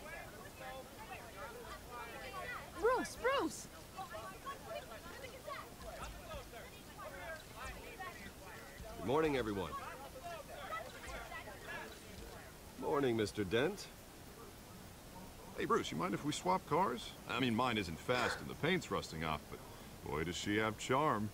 Bruce, Bruce! Good morning, everyone. Morning, Mister Dent. Hey, Bruce, you mind if we swap cars? I mean, mine isn't fast and the paint's rusting off, but boy, does she have charm.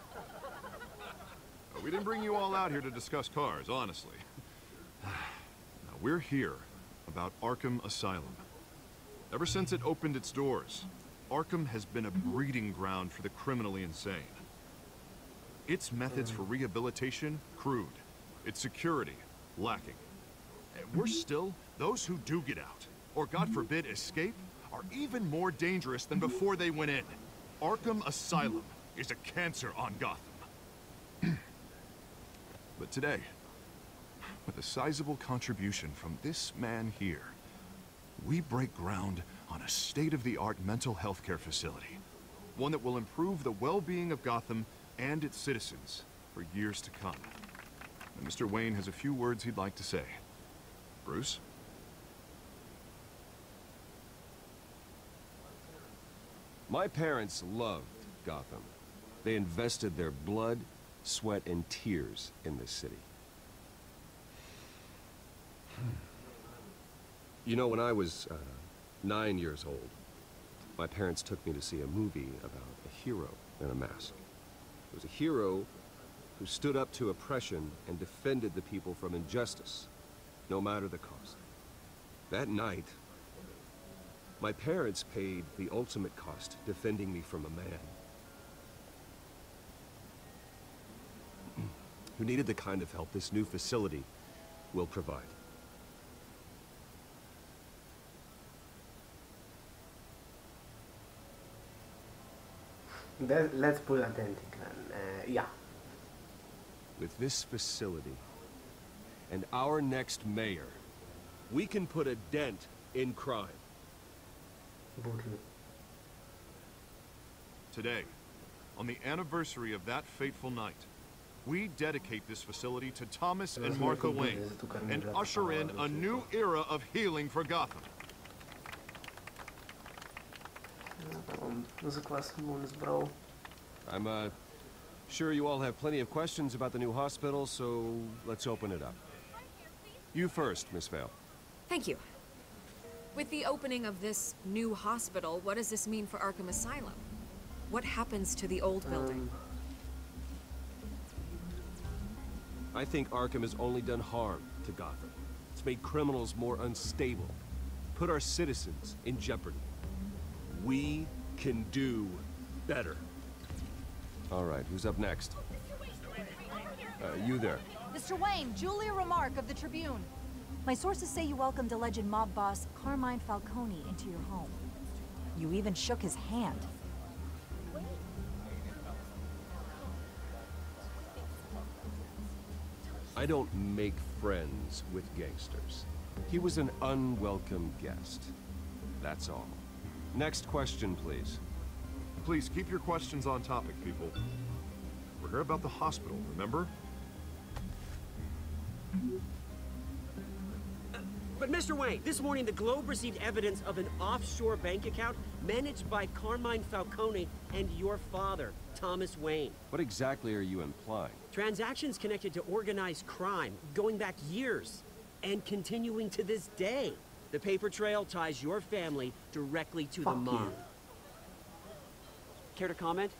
Uh, we didn't bring you all out here to discuss cars, honestly. Now, we're here about Arkham Asylum. Ever since it opened its doors, Arkham has been a breeding ground for the criminally insane. Its methods for rehabilitation, crude. Its security, lacking. And worse still, those who do get out, or God forbid escape, are even more dangerous than before they went in. Arkham Asylum is a cancer on Gotham. But today, with a sizable contribution from this man here, we break ground on a state-of-the-art mental health care facility. One that will improve the well-being of Gotham and its citizens for years to come. And Mister Wayne has a few words he'd like to say. Bruce? My parents loved Gotham. They invested their blood, sweat, and tears in this city. You know, when I was uh, nine years old, my parents took me to see a movie about a hero in a mask. It was a hero who stood up to oppression and defended the people from injustice, no matter the cost. That night, my parents paid the ultimate cost defending me from a man who needed the kind of help this new facility will provide. Let's put authentic then. Uh, yeah. With this facility and our next mayor, we can put a dent in crime. Today, on the anniversary of that fateful night, we dedicate this facility to Thomas and Martha Wayne and usher in a new era of healing for Gotham. I'm uh, sure you all have plenty of questions about the new hospital, so let's open it up. You first, Miss Vale. Thank you. With the opening of this new hospital, what does this mean for Arkham Asylum? What happens to the old building? I think Arkham has only done harm to Gotham. It's made criminals more unstable, put our citizens in jeopardy. We can do better. All right, who's up next? Uh, you there. Mister Wayne, Julia Remark of the Tribune. My sources say you welcomed alleged mob boss Carmine Falcone into your home. You even shook his hand. I don't make friends with gangsters. He was an unwelcome guest. That's all. Next question, please. Please, keep your questions on topic, people. We're here about the hospital, remember? But Mister Wayne, this morning the Globe received evidence of an offshore bank account managed by Carmine Falcone and your father, Thomas Wayne. What exactly are you implying? Transactions connected to organized crime, going back years, and continuing to this day. The paper trail ties your family directly to Fuck the mob. you. Care to comment?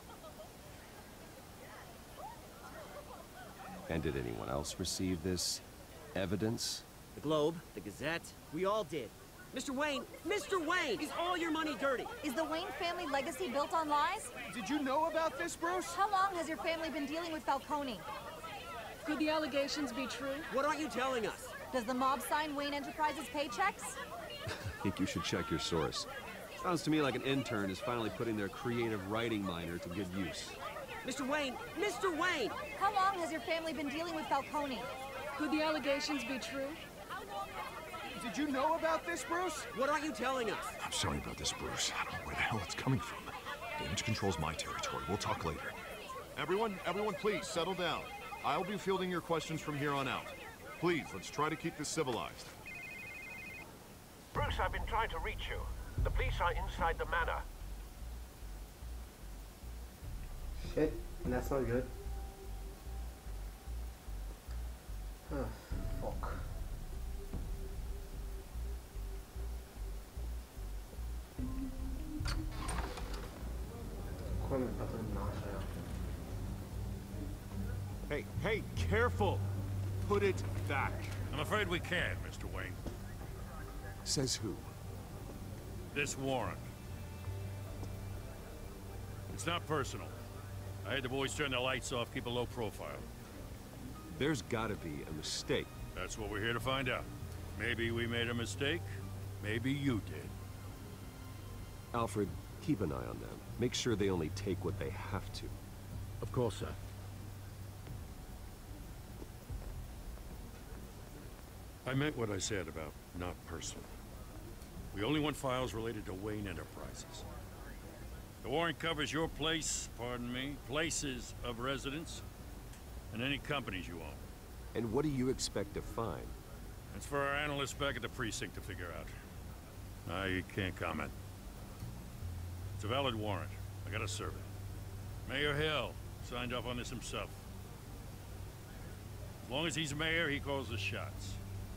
And did anyone else receive this evidence? The Globe, the Gazette, we all did. Mister Wayne, Mister Wayne, is all your money dirty? Is the Wayne family legacy built on lies? Did you know about this, Bruce? How long has your family been dealing with Falcone? Could the allegations be true? What aren't you telling us? Does the mob sign Wayne Enterprises paychecks? I think you should check your source. Sounds to me like an intern is finally putting their creative writing minor to good use. Mister Wayne, Mister Wayne! How long has your family been dealing with Falcone? Could the allegations be true? Did you know about this, Bruce? What aren't you telling us? I'm sorry about this, Bruce. I don't know where the hell it's coming from. Damage control's my territory. We'll talk later. Everyone, everyone, please settle down. I'll be fielding your questions from here on out. Please, let's try to keep this civilized. Bruce, I've been trying to reach you. The police are inside the manor. Shit, that's not good. Huh, fuck. Come button nasza. Hey, hey, careful! Put it back. I'm afraid we can't, Mister Wayne. Says who? This warrant. It's not personal. I had the boys turn the lights off, keep a low profile. There's gotta be a mistake. That's what we're here to find out. Maybe we made a mistake. Maybe you did. Alfred, keep an eye on them. Make sure they only take what they have to. Of course, sir. I meant what I said about not personal. We only want files related to Wayne Enterprises. The warrant covers your place, pardon me, places of residence, and any companies you own. And what do you expect to find? That's for our analysts back at the precinct to figure out. I can't comment. It's a valid warrant. I gotta serve it. Mayor Hill signed off on this himself. As long as he's mayor, he calls the shots.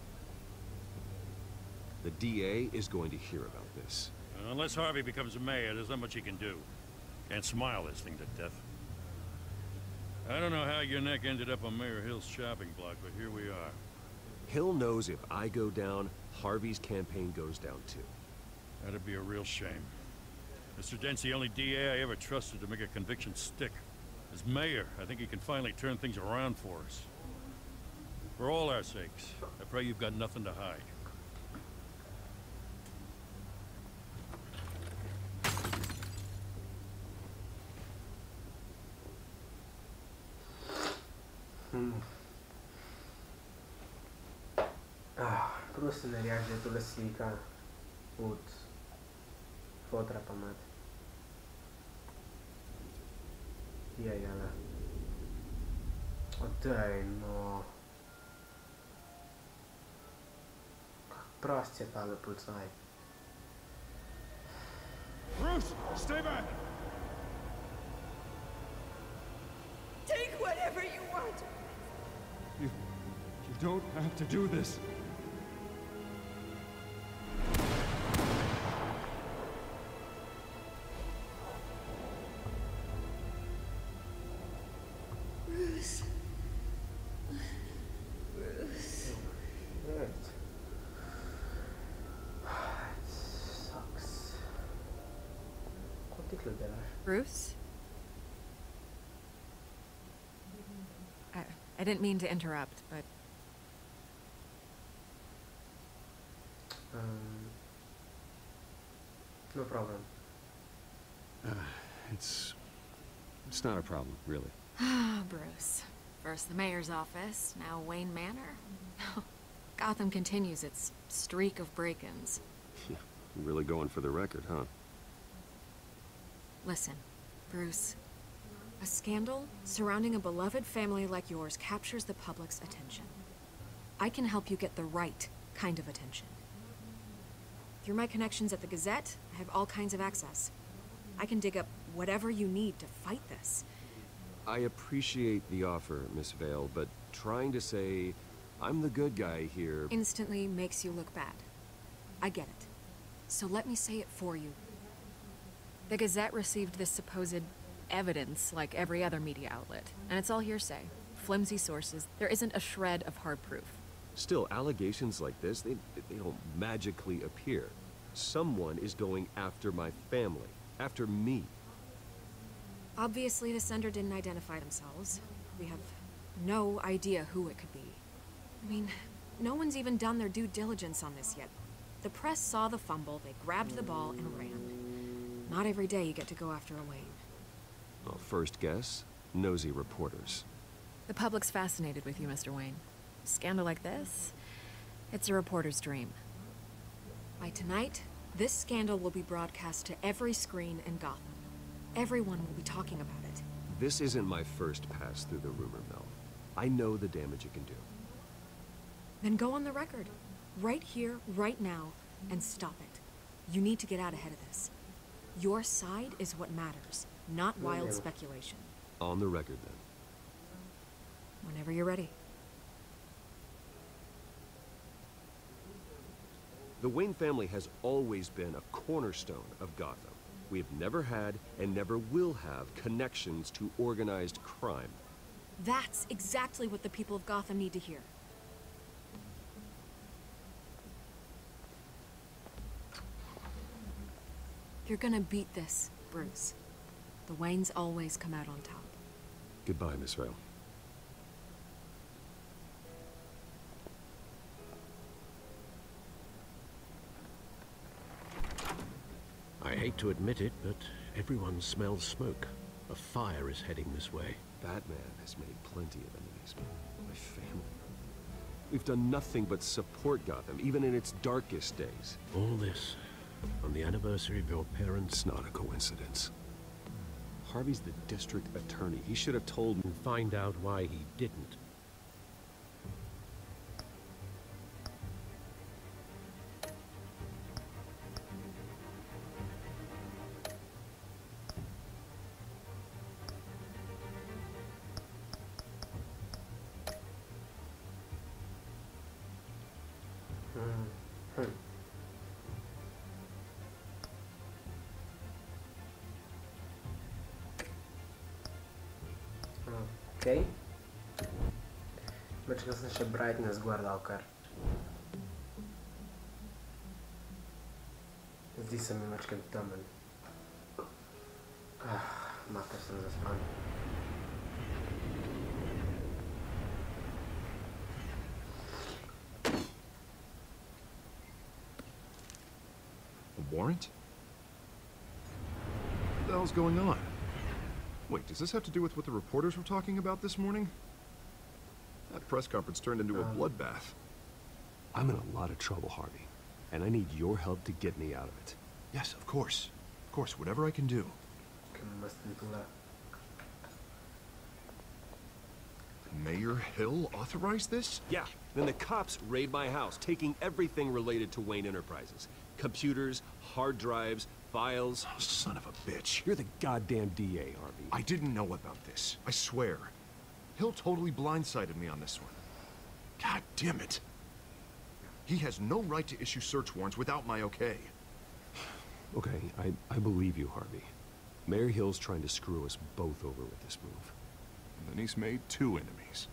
The D A is going to hear about this. Unless Harvey becomes a mayor, there's not much he can do. Can't smile this thing to death. I don't know how your neck ended up on Mayor Hill's shopping block, but here we are. Hill knows if I go down, Harvey's campaign goes down too. That'd be a real shame. Mister Dent's the only D A I ever trusted to make a conviction stick. As mayor, I think he can finally turn things around for us. For all our sakes, I pray you've got nothing to hide. Hmm. Ah, prosto ne reaže tole slika od fotra pamet. Je, jele. Odej, no. Kak prost je tale policaj. Bruce, stay back! Take whatever you want. You... you don't have to do this. Bruce. Bruce. Right. It sucks. What did you do? Bruce? I, I didn't mean to interrupt, but... Um, no problem. Uh, it's... it's not a problem, really. Ah, Bruce. First the mayor's office, now Wayne Manor. Gotham continues its streak of break-ins. Yeah, you're really going for the record, huh? Listen, Bruce. A scandal surrounding a beloved family like yours captures the public's attention. I can help you get the right kind of attention. Through my connections at the Gazette, I have all kinds of access. I can dig up whatever you need to fight this. I appreciate the offer, Miss Vale, but trying to say I'm the good guy here instantly makes you look bad. I get it. So let me say it for you. The Gazette received this supposed evidence like every other media outlet, and it's all hearsay. Flimsy sources. There isn't a shred of hard proof. Still, allegations like this, they, they don't magically appear. Someone is going after my family, after me. Obviously, the sender didn't identify themselves. We have no idea who it could be. I mean, no one's even done their due diligence on this yet. The press saw the fumble, they grabbed the ball and ran. Not every day you get to go after a Wayne. Well, first guess, nosy reporters. The public's fascinated with you, Mister Wayne. A scandal like this, it's a reporter's dream. By tonight, this scandal will be broadcast to every screen in Gotham. Everyone will be talking about it. This isn't my first pass through the rumor mill. I know the damage it can do. Then go on the record. Right here, right now, and stop it. You need to get out ahead of this. Your side is what matters, not wild speculation. On the record, then. Whenever you're ready. The Wayne family has always been a cornerstone of Gotham. We have never had, and never will have, connections to organized crime. That's exactly what the people of Gotham need to hear. You're gonna beat this, Bruce. The Waynes always come out on top. Goodbye, Miss Vale. I hate to admit it, but everyone smells smoke. A fire is heading this way. Batman has made plenty of enemies, but my family... We've done nothing but support Gotham, even in its darkest days. All this, on the anniversary of your parents... It's not a coincidence. Harvey's the district attorney. He should have told me... And find out why he didn't. Ok. Mas que se deixa brightness guardar o cara. Disse a mim, mas que também. Ah, mata esta transação. A warrant? What the hell's going on? Wait, does this have to do with what the reporters were talking about this morning? That press conference turned into a bloodbath. I'm in a lot of trouble, Harvey. And I need your help to get me out of it. Yes, of course. Of course, whatever I can do. Mayor Hill authorized this? Yeah, then the cops raid my house, taking everything related to Wayne Enterprises. Computers, hard drives, files. Oh, son of a bitch. You're the goddamn D A, Harvey. I didn't know about this. I swear. Hill totally blindsided me on this one. God damn it. He has no right to issue search warrants without my okay. Okay, I, I believe you, Harvey. Mayor Hill's trying to screw us both over with this move. And then he's made two enemies.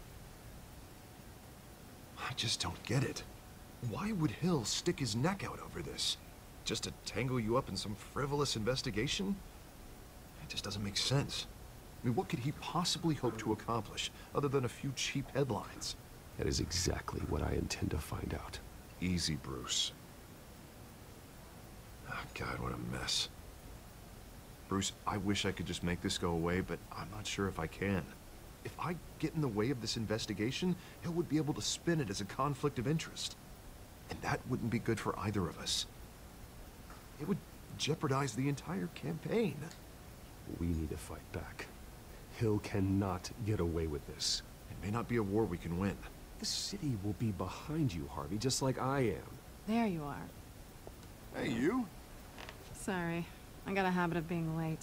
I just don't get it. Why would Hill stick his neck out over this? Just to tangle you up in some frivolous investigation? It just doesn't make sense. I mean, what could he possibly hope to accomplish, other than a few cheap headlines? That is exactly what I intend to find out. Easy, Bruce. Oh, God, what a mess. Bruce, I wish I could just make this go away, but I'm not sure if I can. If I get in the way of this investigation, Hill would be able to spin it as a conflict of interest. And that wouldn't be good for either of us. It would jeopardize the entire campaign. We need to fight back. Hill cannot get away with this. It may not be a war we can win, The city will be behind you, Harvey, just like I am. There you are. Hey, you. Sorry. I got a habit of being late.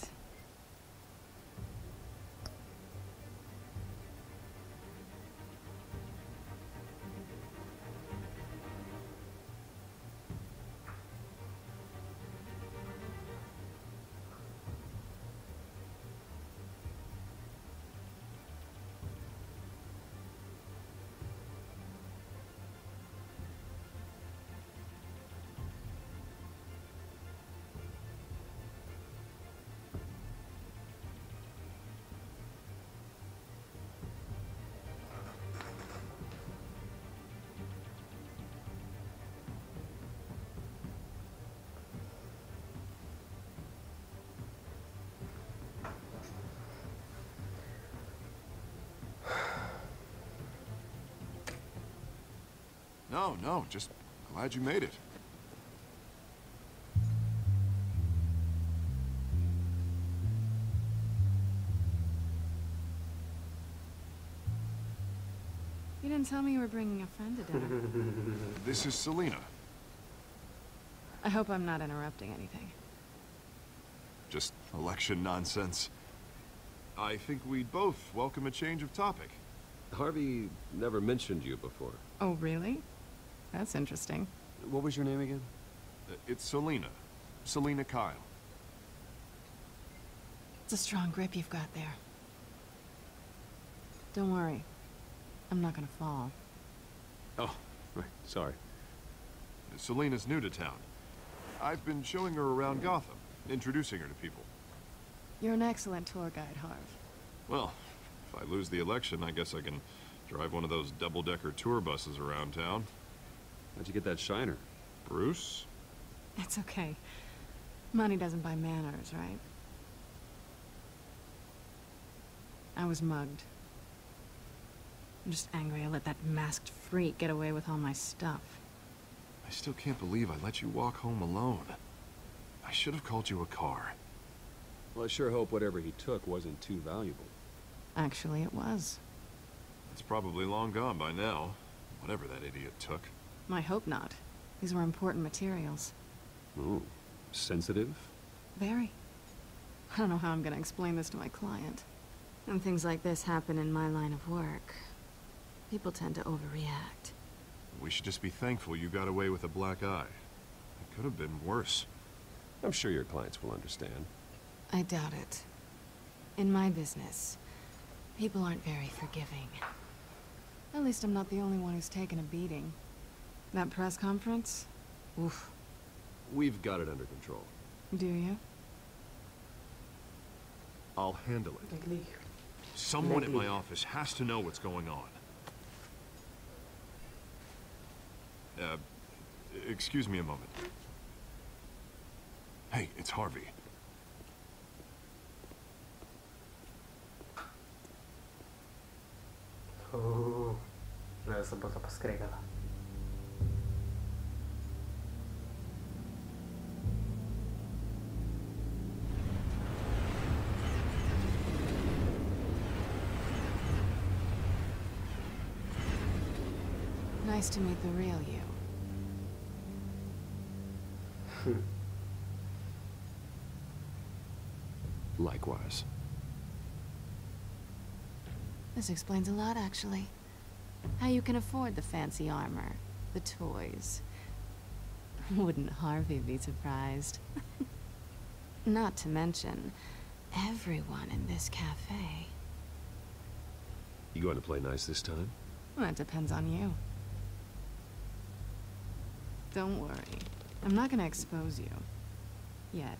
No, no, just glad you made it. You didn't tell me you were bringing a friend to dinner. This is Selina. I hope I'm not interrupting anything. Just election nonsense. I think we'd both welcome a change of topic. Harvey never mentioned you before. Oh, really? That's interesting. What was your name again? Uh, it's Selina. Selina Kyle. It's a strong grip you've got there. Don't worry. I'm not gonna fall. Oh, right. Sorry. Selina's new to town. I've been showing her around Gotham, introducing her to people. You're an excellent tour guide, Harv. Well, if I lose the election, I guess I can drive one of those double-decker tour buses around town. How'd you get that shiner? Bruce? It's okay. Money doesn't buy manners, right? I was mugged. I'm just angry I let that masked freak get away with all my stuff. I still can't believe I let you walk home alone. I should have called you a car. Well, I sure hope whatever he took wasn't too valuable. Actually, it was. It's probably long gone by now, whatever that idiot took. I hope not. These were important materials. Ooh, sensitive? Very. I don't know how I'm gonna explain this to my client. When things like this happen in my line of work, people tend to overreact. We should just be thankful you got away with a black eye. It could have been worse. I'm sure your clients will understand. I doubt it. In my business, people aren't very forgiving. At least I'm not the only one who's taken a beating. That press conference? Oof. We've got it under control. Do you? I'll handle it. Someone at my office has to know what's going on. Uh, excuse me a moment. Hey, it's Harvey. Oh, essa bota pra escrever lá. Nice to meet the real you. Likewise. This explains a lot, actually. How you can afford the fancy armor, the toys. Wouldn't Harvey be surprised? Not to mention, everyone in this cafe. You going to play nice this time? Well, that depends on you. Don't worry. I'm not gonna expose you. Yet.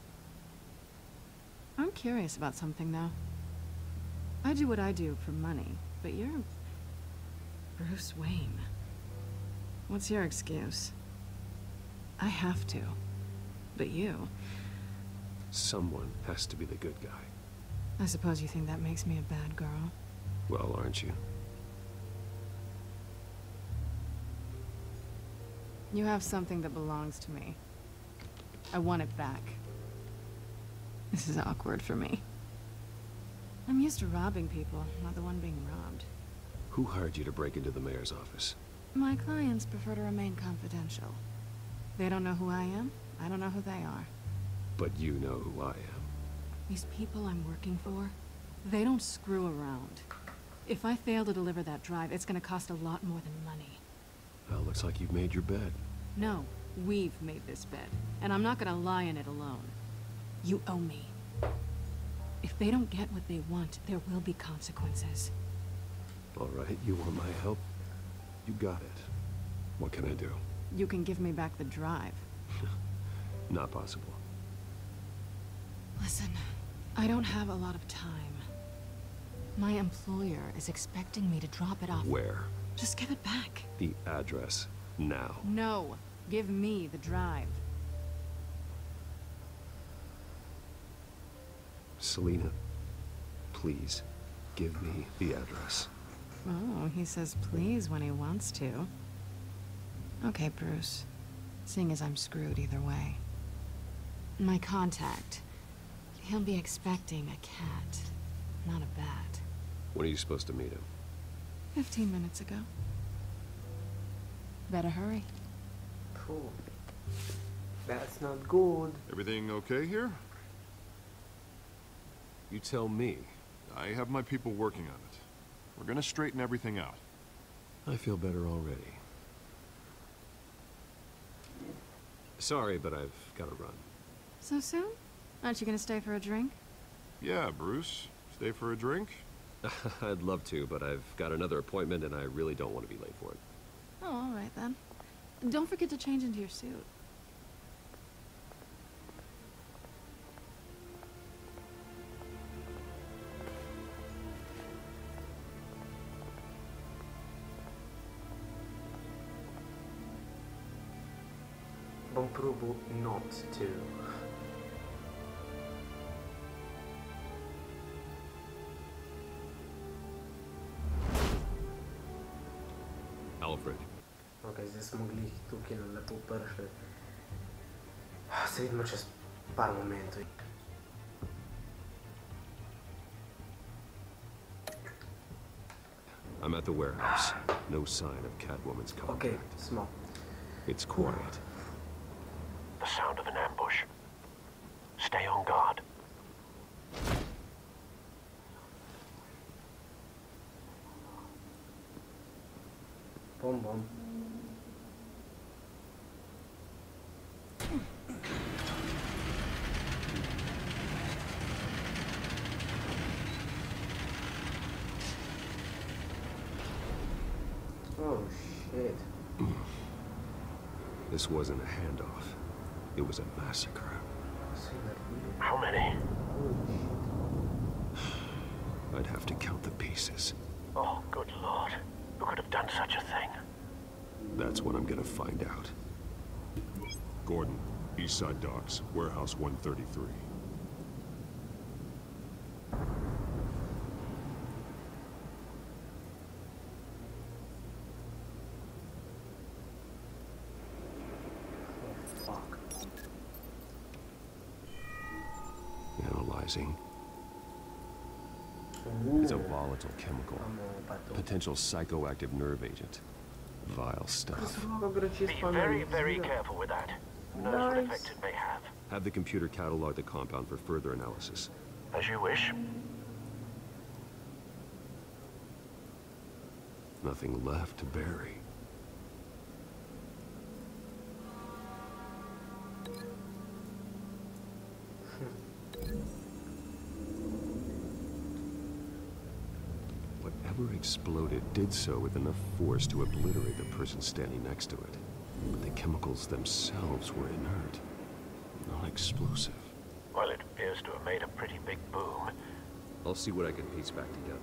I'm curious about something, though. I do what I do for money, but you're... Bruce Wayne. What's your excuse? I have to. But you... Someone has to be the good guy. I suppose you think that makes me a bad girl? Well, aren't you? You have something that belongs to me. I want it back. This is awkward for me. I'm used to robbing people, not the one being robbed. Who hired you to break into the mayor's office? My clients prefer to remain confidential. They don't know who I am. I don't know who they are. But you know who I am. These people I'm working for, they don't screw around. If I fail to deliver that drive, it's gonna cost a lot more than money. Well, looks like you've made your bed. No, we've made this bed, and I'm not gonna lie in it alone. You owe me. If they don't get what they want, there will be consequences. All right, you want my help? You got it. What can I do? You can give me back the drive. Not possible. Listen, I don't have a lot of time. My employer is expecting me to drop it off. Where? Just give it back. The address, now. No, give me the drive. Selina, please, give me the address. Oh, he says please when he wants to. Okay, Bruce. Seeing as I'm screwed either way. My contact. He'll be expecting a cat, not a bat. When are you supposed to meet him? Fifteen minutes ago. Better hurry. Cool. That's not good. Everything okay here? You tell me. I have my people working on it. We're gonna straighten everything out. I feel better already. Sorry, but I've got to run. So soon? Aren't you gonna stay for a drink? Yeah, Bruce. Stay for a drink? I'd love to, but I've got another appointment and I really don't want to be late for it. Oh, all right then. Don't forget to change into your suit. Bom probo not to. Alfred. Ok, zdaj smo glih tukaj na lepo pršli. Se vidimo čez par momentov. I'm at the warehouse. No sign of Catwoman's contact. Okay, smo. It's quiet. The sound of an ambush. Stay on guard. Bom, bom. Oh, shit. This wasn't a handoff. It was a massacre. How many? I'd have to count the pieces. Oh, good lord. Who could have done such a thing? That's what I'm gonna find out. Gordon, Eastside Docks, Warehouse one thirty-three. Analyzing. It's a volatile chemical. Potential psychoactive nerve agent. Vile stuff. Be very, very careful with that. Who knows what effect it may have. Have the computer catalog the compound for further analysis. As you wish. Nothing left to bury. Whatever exploded did so with enough force to obliterate the person standing next to it. But the chemicals themselves were inert, not explosive. Well, it appears to have made a pretty big boom. I'll see what I can piece back together.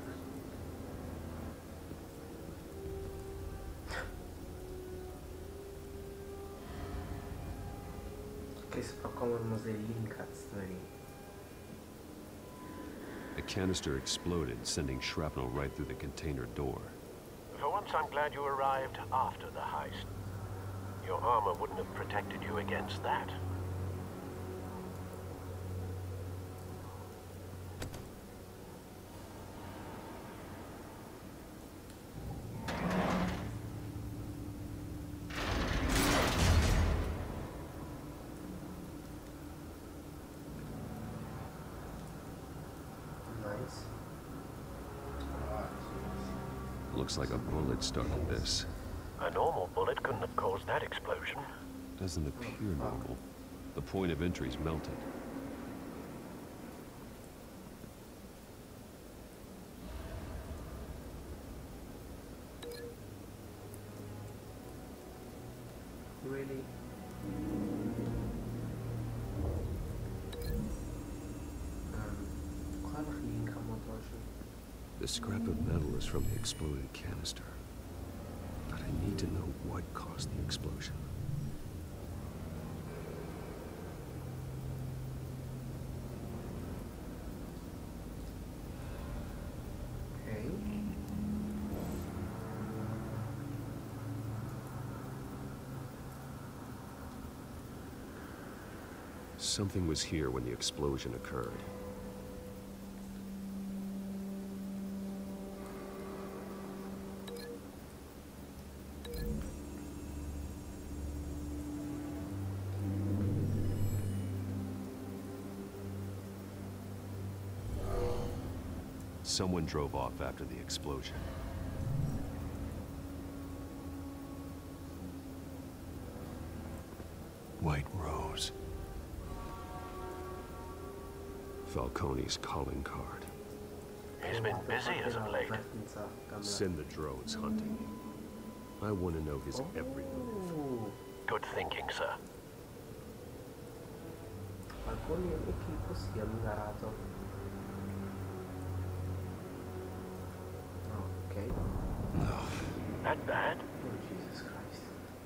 Okay, spakovan muzej linkat stvari. The canister exploded, sending shrapnel right through the container door. For once, I'm glad you arrived after the heist. Your armor wouldn't have protected you against that. Jesus. Looks like a bullet started this. A normal bullet couldn't have caused that explosion. Doesn't appear normal. The point of entry's melted. Really? The scrap of metal is from the exploded canister. But I need to know what caused the explosion. Okay. Something was here when the explosion occurred. Someone drove off after the explosion. White Rose. Falcone's calling card. He's been busy as of late. Send the drones hunting. I want to know his every move. Good thinking, sir. Falcone e equipo si è allungarato. Okay. No. That bad? Oh, Jesus Christ.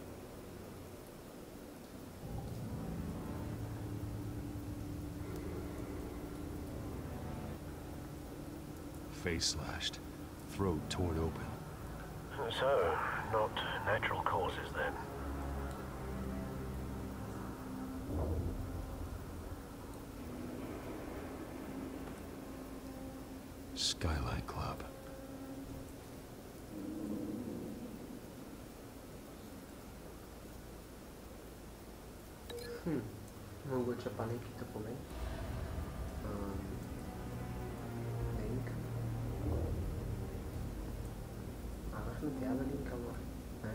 Face slashed, throat torn open. So, not natural causes then. Skylight Club. Hmm. Mogu će pa neki dokument. Um, link. A vaš mi tijela linka mora? Ne.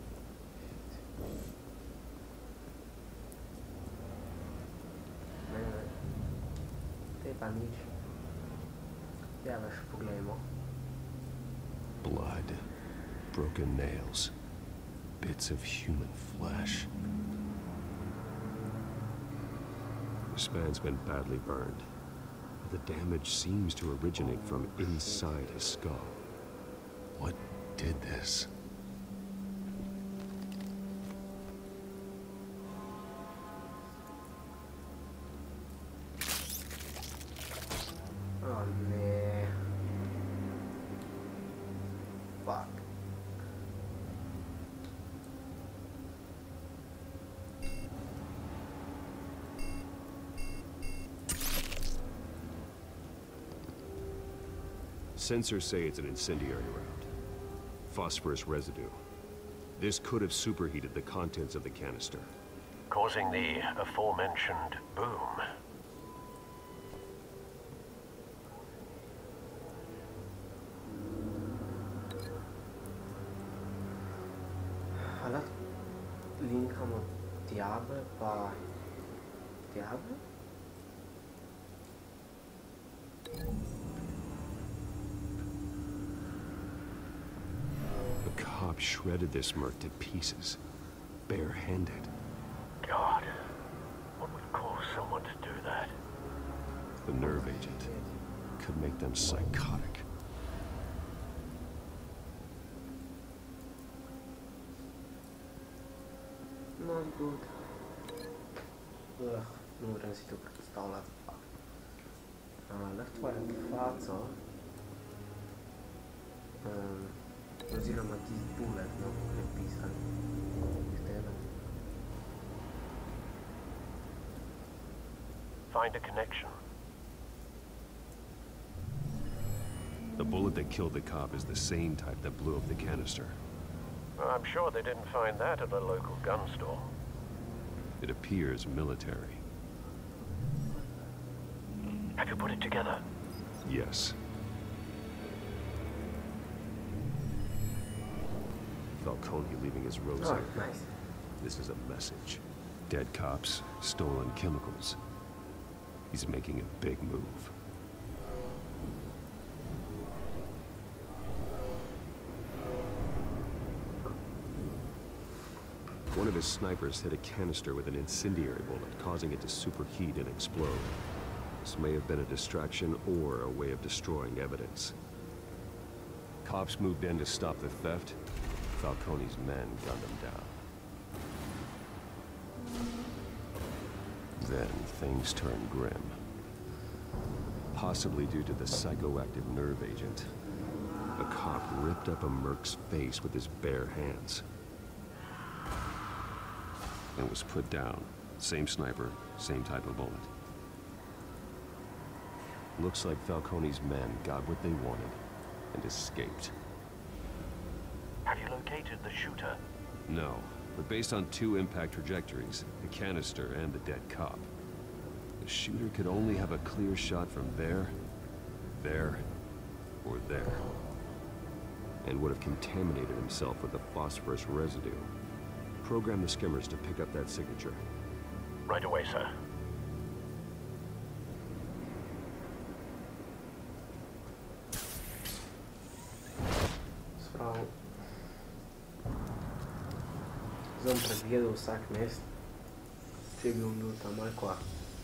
Ne, ne. Te pa nič. Ja vaš pogledajmo. Blood. Broken nails. Bits of human flesh. This man's been badly burned. The damage seems to originate from inside his skull. What did this? Oh man. Fuck. Sensors say it's an incendiary round. Phosphorus residue. This could have superheated the contents of the canister, causing the aforementioned boom. Halat linkamo tjabe pa tjabe? The cop shredded this merc to pieces, barehanded. God, what would cause someone to do that? The nerve agent could make them psychotic. Not good. Ugh, nu vrem si tu stau la fac. L'actuale față oziroma tisti bullet, no, prepisan. Find a connection. The bullet that killed the cop is the same type that blew up the canister. I'm sure they didn't find that at a local gun store. It appears military. Have you put it together? Yes. this. Falcone leaving his rose Oh, here. nice. This is a message. Dead cops, stolen chemicals. He's making a big move. One of his snipers hit a canister with an incendiary bullet, causing it to superheat and explode. This may have been a distraction or a way of destroying evidence. Cops moved in to stop the theft. Falcone's men gunned them down. Then things turned grim. Possibly due to the psychoactive nerve agent. A cop ripped up a merc's face with his bare hands. And was put down. Same sniper, same type of bullet. Looks like Falcone's men got what they wanted and escaped. Have you located the shooter? No, but based on two impact trajectories, the canister and the dead cop, the shooter could only have a clear shot from there, there, or there. And would have contaminated himself with the phosphorus residue. Program the skimmers to pick up that signature. Right away, sir. Sprawo. Zon pregledal vsak mest, če bi bil tam ali kva.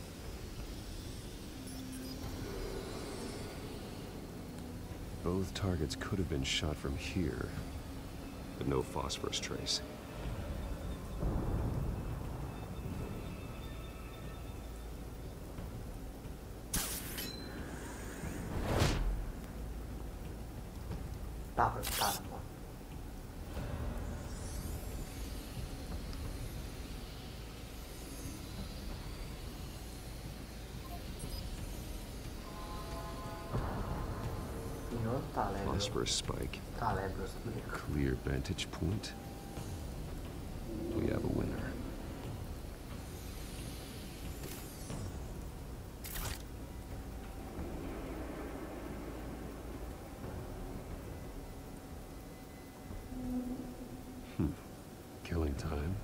Both targets could have been shot from here, but no phosphorus trace. Tapa, tapa. No, tale. Phosphorus spike. Tale je bilo smrk. Clear vantage point. We have a winner. Hmm. Killing time.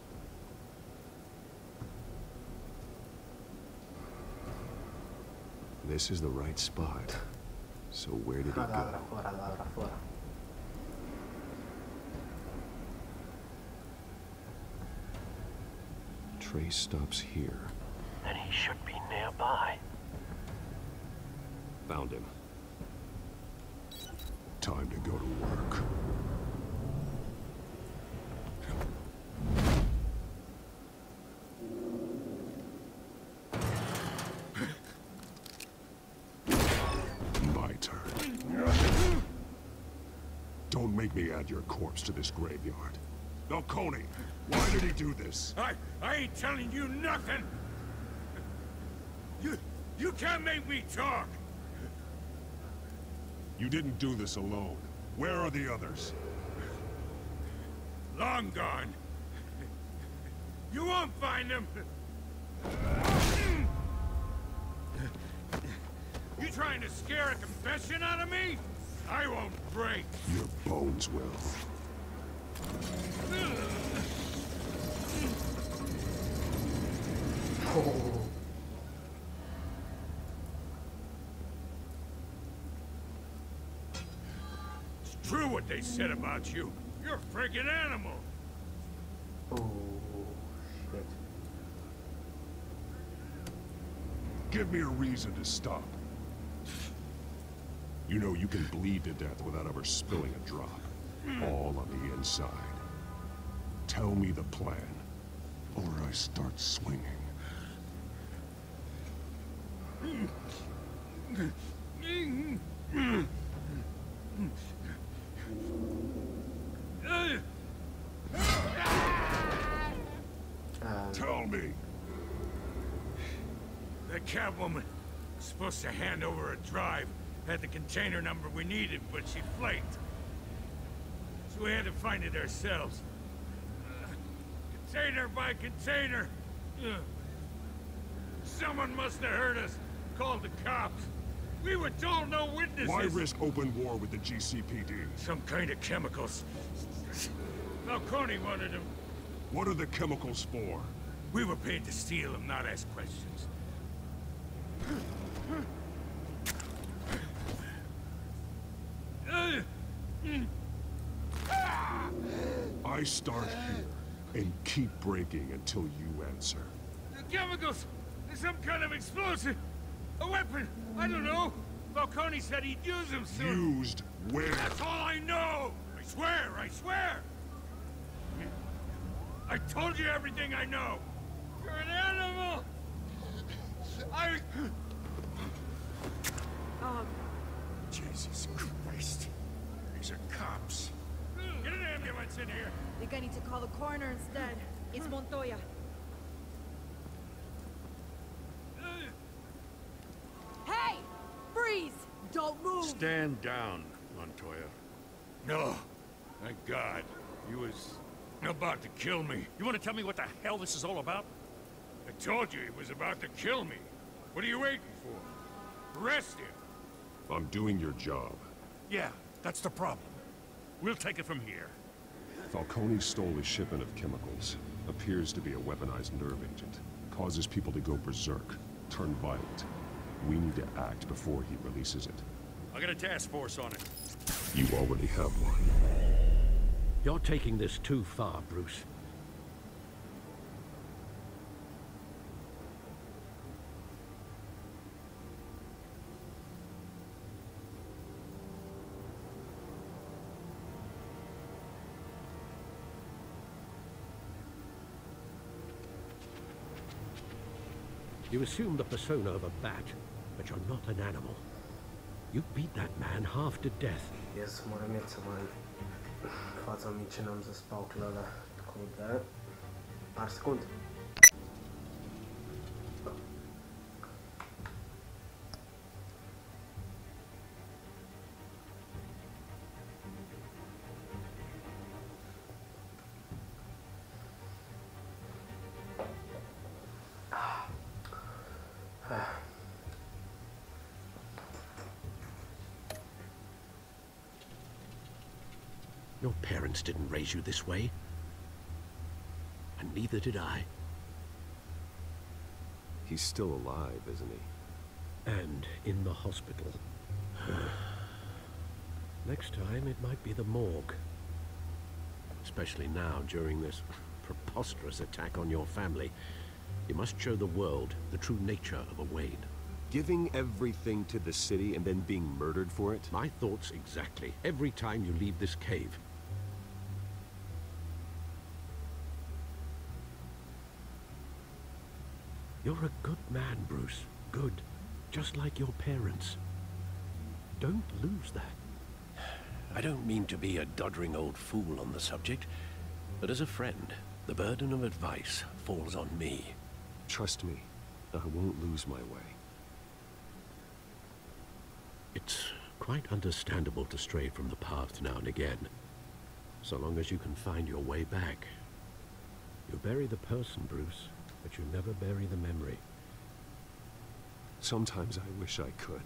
This is the right spot. So where did he go? Ladra fora, ladra fora. Trace stops here. Then he should be nearby. Found him. Time to go to work. My turn. Don't make me add your corpse to this graveyard. Falcone, why did he do this? I, I ain't telling you nothing! You, you can't make me talk! You didn't do this alone. Where are the others? Long gone. You won't find them! You trying to scare a confession out of me? I won't break! Your bones will. Oh. It's true what they said about you. You're a freaking animal! Oh, shit. Give me a reason to stop. You know you can bleed to death without ever spilling a drop. All on the inside. Tell me the plan, or I start swinging. Um, Tell me. The Catwoman was supposed to hand over a drive, had the container number we needed, but she flaked. So we had to find it ourselves. Uh, container by container. Uh, someone must have heard us, called the cops. We were told no witnesses. Why risk open war with the G C P D? Some kind of chemicals. Falcone wanted them. What are the chemicals for? We were paid to steal them, not ask questions. I start here and keep breaking until you answer. The chemicals! Some kind of explosive! A weapon! I don't know! Falcone said he'd use them soon! Used where? That's all I know! I swear, I swear! I told you everything I know! You're an animal! I... Um... Jesus Christ. These are cops. Get an ambulance in here! I think I need to call the coroner instead. It's Montoya. Hey! Freeze! Don't move! Stand down, Montoya. No. Thank God. He was about to kill me. You want to tell me what the hell this is all about? I told you he was about to kill me. What are you waiting for? Arrest him. I'm doing your job. Yeah, that's the problem. We'll take it from here. Falcone stole a shipment of chemicals. Appears to be a weaponized nerve agent. Causes people to go berserk, turn violent. We need to act before he releases it. I got a task force on it. You already have one. You're taking this too far, Bruce. You assume the persona of a bat, but you're not an animal. You beat that man half to death. Jezus, moram mieć samo faca mi će nam zaspaukljala tako da par sekundi. Your parents didn't raise you this way. And neither did I. He's still alive, isn't he? And in the hospital. Next time, it might be the morgue. Especially now, during this preposterous attack on your family. You must show the world the true nature of a Wayne. Giving everything to the city and then being murdered for it? My thoughts exactly. Every time you leave this cave. You're a good man, Bruce. Good. Just like your parents. Don't lose that. I don't mean to be a doddering old fool on the subject, but as a friend, the burden of advice falls on me. Trust me, I won't lose my way. It's quite understandable to stray from the path now and again, so long as you can find your way back. You bury the person, Bruce, but you never bury the memory. Sometimes I wish I could.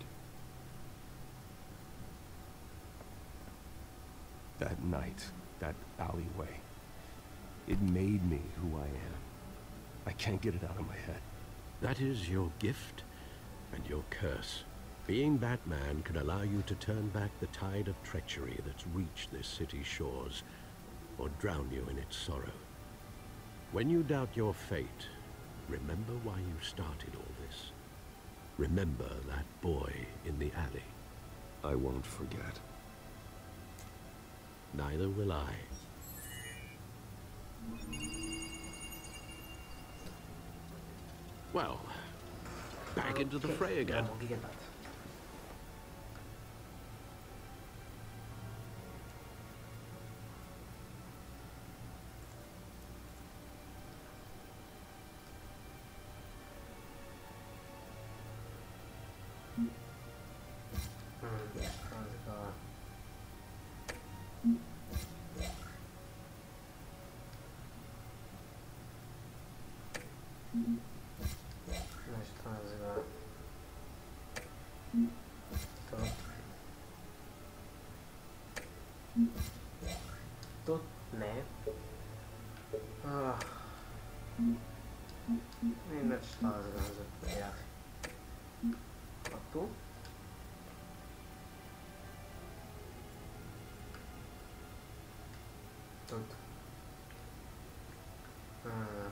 That night, that alleyway, it made me who I am. I can't get it out of my head. That is your gift and your curse. Being Batman can allow you to turn back the tide of treachery that's reached this city's shores, or drown you in its sorrow. When you doubt your fate, remember why you started all this. Remember that boy in the alley. I won't forget. Neither will I. Well, back into the fray again. Тут не. Ах. Иначе това за да заприятели. А тут? Тут. Uh,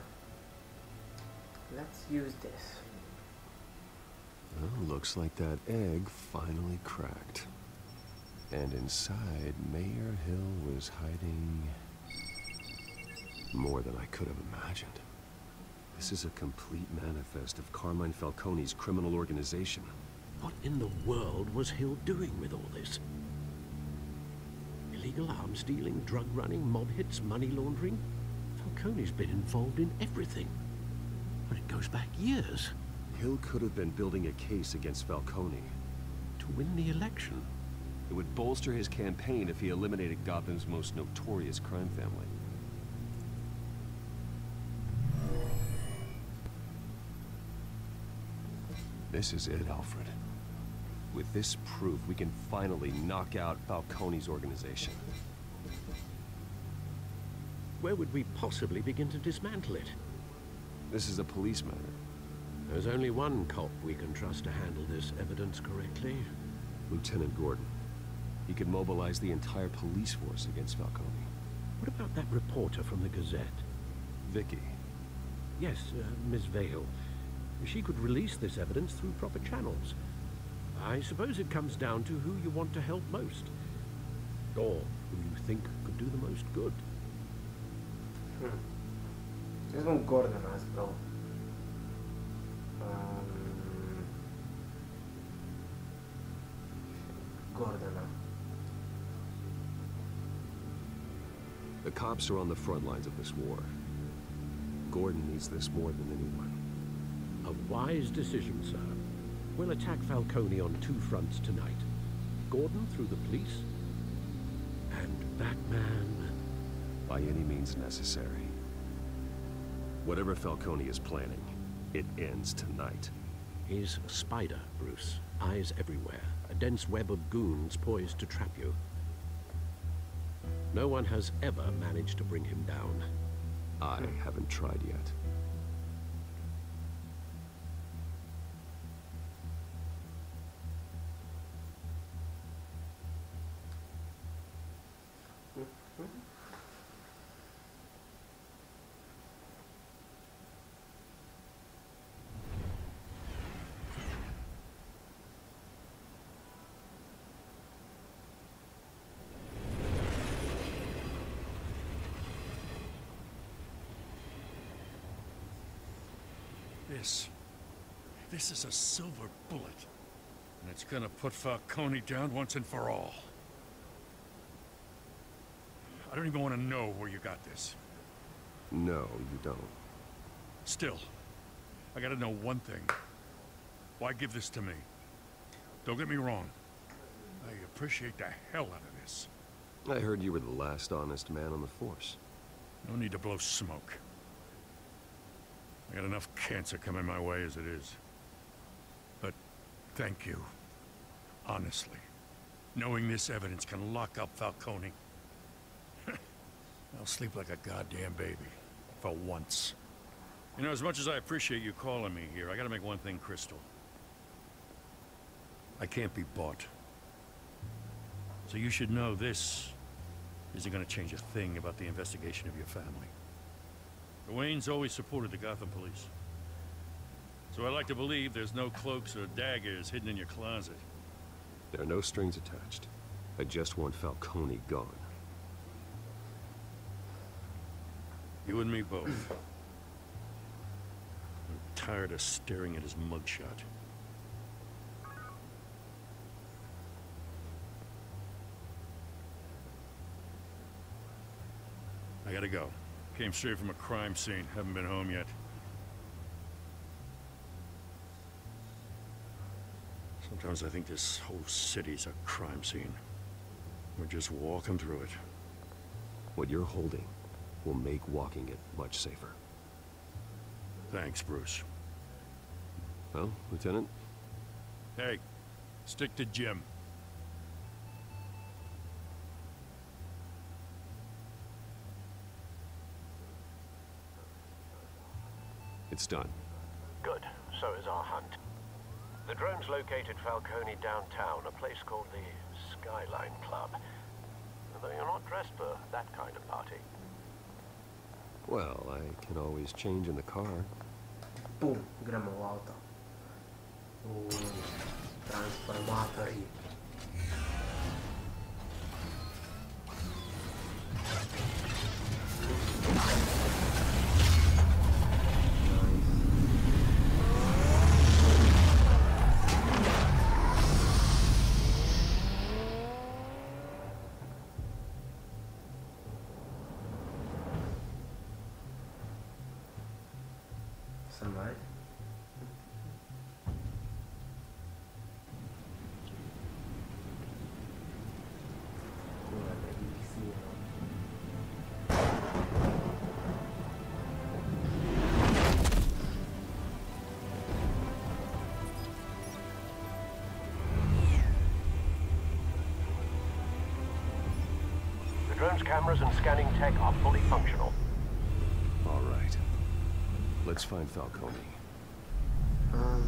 let's use this. Well, looks like that egg finally cracked. And inside, Mayor Hill was hiding more than I could have imagined. This is a complete manifest of Carmine Falcone's criminal organization. What in the world was Hill doing with all this? Illegal arms dealing, drug running, mob hits, money laundering? Falcone's been involved in everything. But it goes back years. Hill could have been building a case against Falcone. To win the election? It would bolster his campaign if he eliminated Gotham's most notorious crime family. This is it, Alfred. With this proof, we can finally knock out Falcone's organization. Where would we possibly begin to dismantle it? This is a police matter. There's only one cop we can trust to handle this evidence correctly. Lieutenant Gordon. He could mobilize the entire police force against Falcone. What about that reporter from the Gazette? Vicky. Yes, uh, Miss Vale. She could release this evidence through proper channels. I suppose it comes down to who you want to help most. Or who you think could do the most good. Hmm. This one Gordon has, bro. Um, Gordon. The cops are on the front lines of this war. Gordon needs this more than anyone. A wise decision, sir. We'll attack Falcone on two fronts tonight. Gordon through the police, and Batman... by any means necessary. Whatever Falcone is planning, it ends tonight. He's a spider, Bruce. Eyes everywhere. A dense web of goons poised to trap you. No one has ever managed to bring him down. I haven't tried yet. This... this is a silver bullet. And it's gonna put Falcone down once and for all. I don't even want to know where you got this. No, you don't. Still, I gotta know one thing. Why give this to me? Don't get me wrong. I appreciate the hell out of this. I heard you were the last honest man on the force. No need to blow smoke. I got enough cancer coming my way as it is. But thank you. Honestly. Knowing this evidence can lock up Falcone. I'll sleep like a goddamn baby. For once. You know, as much as I appreciate you calling me here, I gotta make one thing crystal. I can't be bought. So you should know this isn't gonna change a thing about the investigation of your family. The Waynes always supported the Gotham police. So I like to believe there's no cloaks or daggers hidden in your closet. There are no strings attached. I just want Falcone gone. You and me both. I'm tired of staring at his mugshot. I gotta go. Came straight from a crime scene. Haven't been home yet. Sometimes I think this whole city's a crime scene. We're just walking through it. What you're holding will make walking it much safer. Thanks, Bruce. Well, Lieutenant? Hey, stick to Jim. It's done. Good. So is our hunt. The drone's located Falcone downtown, a place called the Skyline Club. Though you're not dressed for that kind of party. Well, I can always change in the car. Pum, gremo u auto. U transformatori. Sunlight. The drone's cameras and scanning tech are fully functional. All right. Let's find Falcone. Um.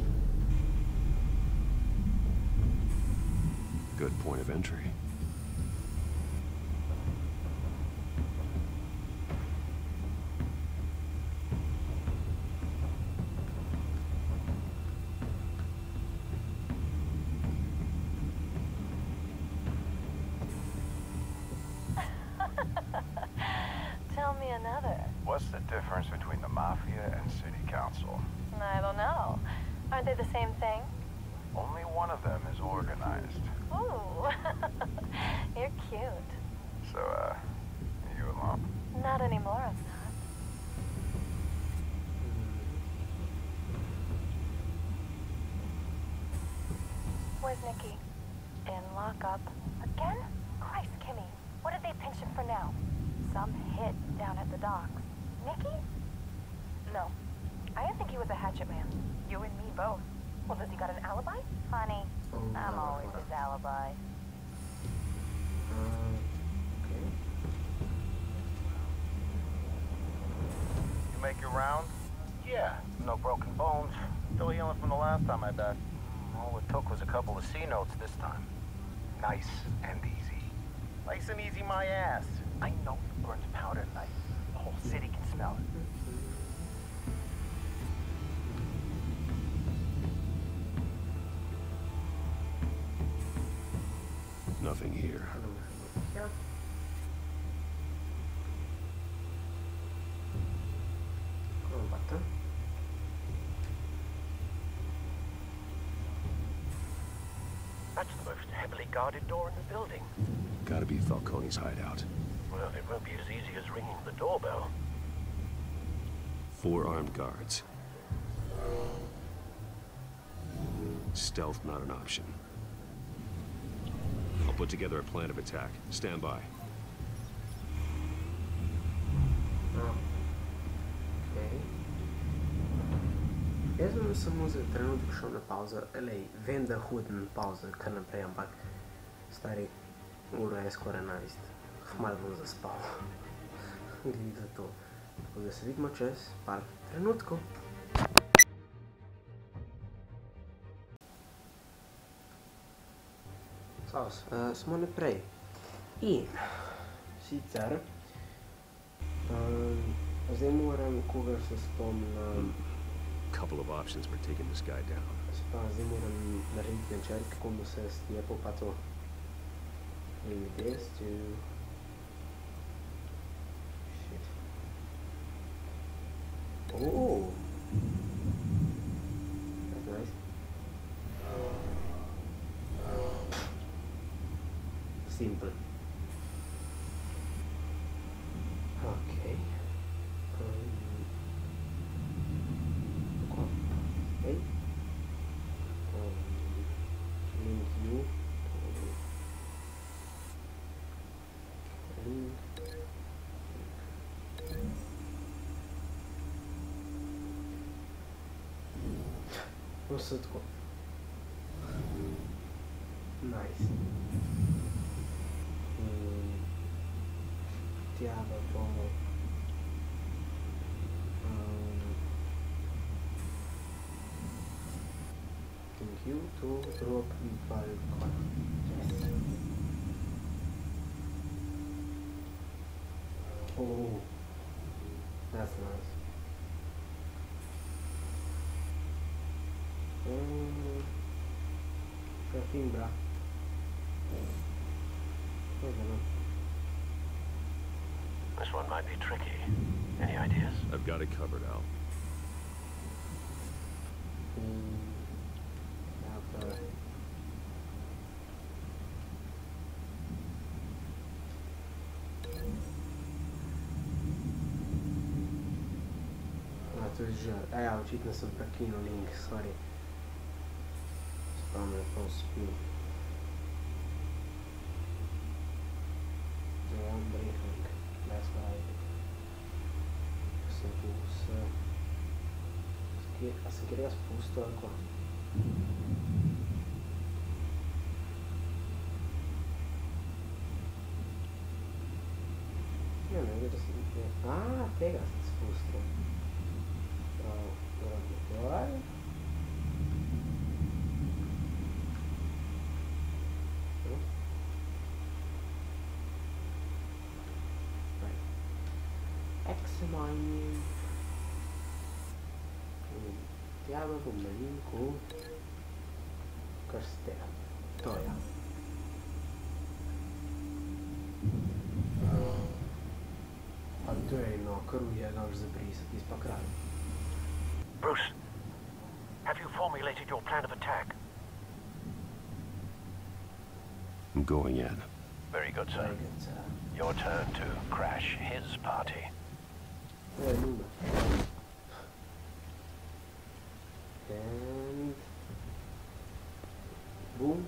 Good point of entry. Tell me another. What's the difference between the Mafia and City Council? I don't know. Aren't they the same thing? Only one of them is organized. Ooh. You're cute. So, uh, you alone? Not anymore, I'm not. Where's Nicky? In lockup. Again? Christ, Kimmy. What did they pinch him for now? Some hit down at the docks. Nicky? No. I didn't think he was a hatchet man. You and me both. Well, does he got an alibi? Honey, I'm always his alibi. You make your round? Yeah, no broken bones. Still healing from the last time I bet. All it took was a couple of C notes this time. Nice and easy. Nice and easy my ass. I know you burned powder tonight. The whole city can smell it. Nothing here. That's the most heavily guarded door in the building. Gotta be Falcone's hideout. Well, it won't be as easy as ringing the doorbell. Four armed guards. Stealth not an option. I'll put together a plan of attack. Stand by. Jaz bom samo za trenutek šel na pauzo, elej, vem, da hodim pauzo kar naprej, ampak stari, ura je skoraj enajst, hmalo bom zaspal. Glede za to. Tako da se vidimo čez par trenutkov. Saus, uh, smo naprej. In sicer, um, zdaj moram, kogar se spomnim, Couple of options for taking this guy down. Pa zdaj moram narediti načrt, kako bo se stjepal pa to. Maybe this to... Shit. Oh! That's nice. Simple. Okay. Um, Okay. Um, link you. Link. Просто tako. Nice. Um, tja pa bomo. Um, Q to drop Falcon. Yes. Oh, that's nice. Um, Fimbra. This one might be tricky. Any ideas? I've got it covered, Al. Mm, okay. Ah, to jest żart. A ja očitno sam prekinuo link, sorry. Spavno je to spio. Zovem briefing. That's right. Sam tu se... A sam kjer ga spustio ako? Ne, ne, gdje sam... A, tega sam spustio. Pravo, pravo, pravo. X-Mining. Iniziamo con Malinko Castello. Toja. A to je no, kruje naš zabrisati iz pa kraj. Bruce, have you formulated your plan of attack? I'm going in. Very good, sir. Very good, sir. Your turn to crash his party. Yeah, Luna. And boom.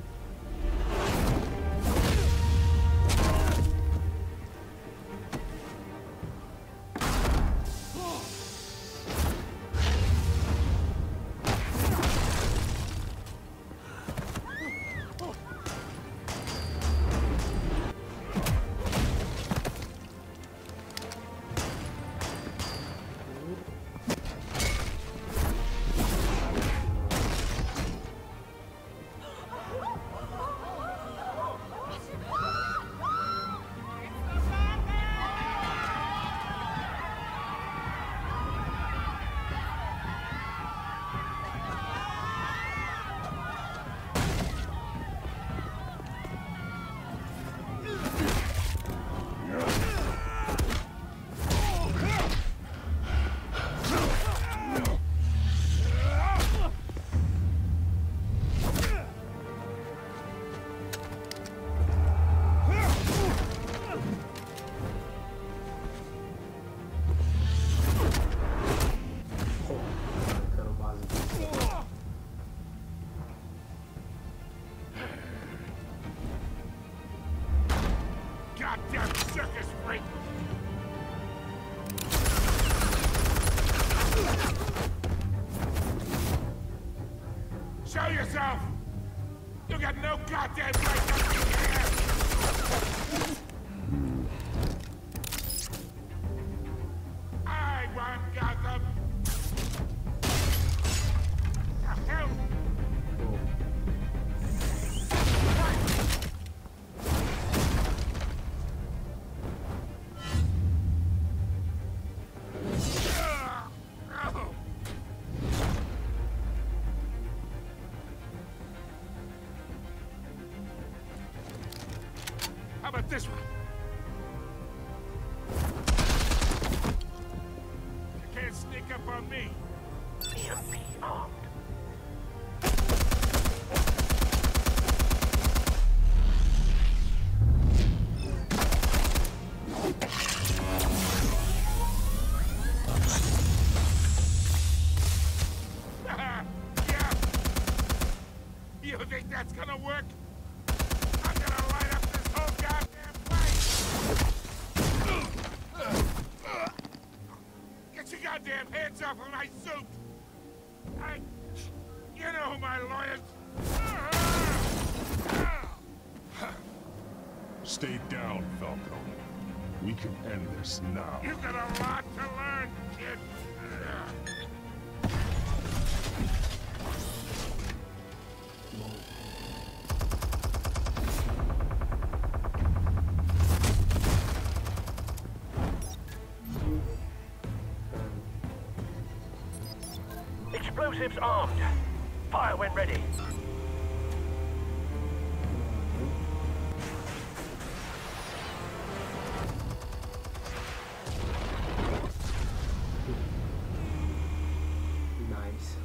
Goddamn circus freak! Show yourself! You got no goddamn right to be here! I want Gotham! The hell? How about this one? You can't sneak up on me. E M P armed. Yeah. You think that's gonna work? I'm gonna light up this whole goddamn place! Get your goddamn hands off of my suit! I... You know who my lawyers... Stay down, Falcone. We can end this now. You've got a lot to learn, kid. Explosives armed. Fire when ready. Nice.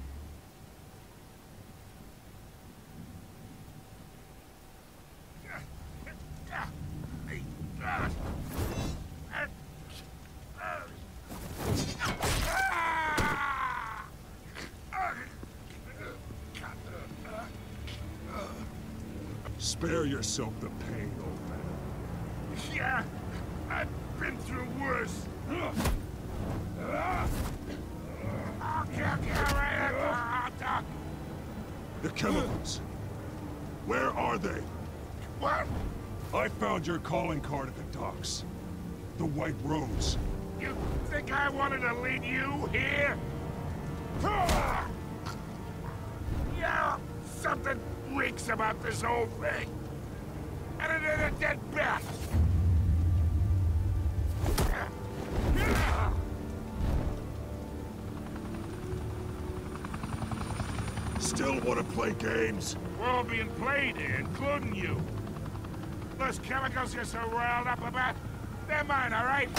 Spare yourself the pain, old man. Yeah, I've been through worse. The chemicals. Where are they? What? I found your calling card at the docks. The White Rose. You think I wanted to lead you here? Yeah, something reeks about this whole thing. And it is a dead bat. Still want to play games? We're all being played here, including you. Those chemicals you're so riled up about, they're mine, all right?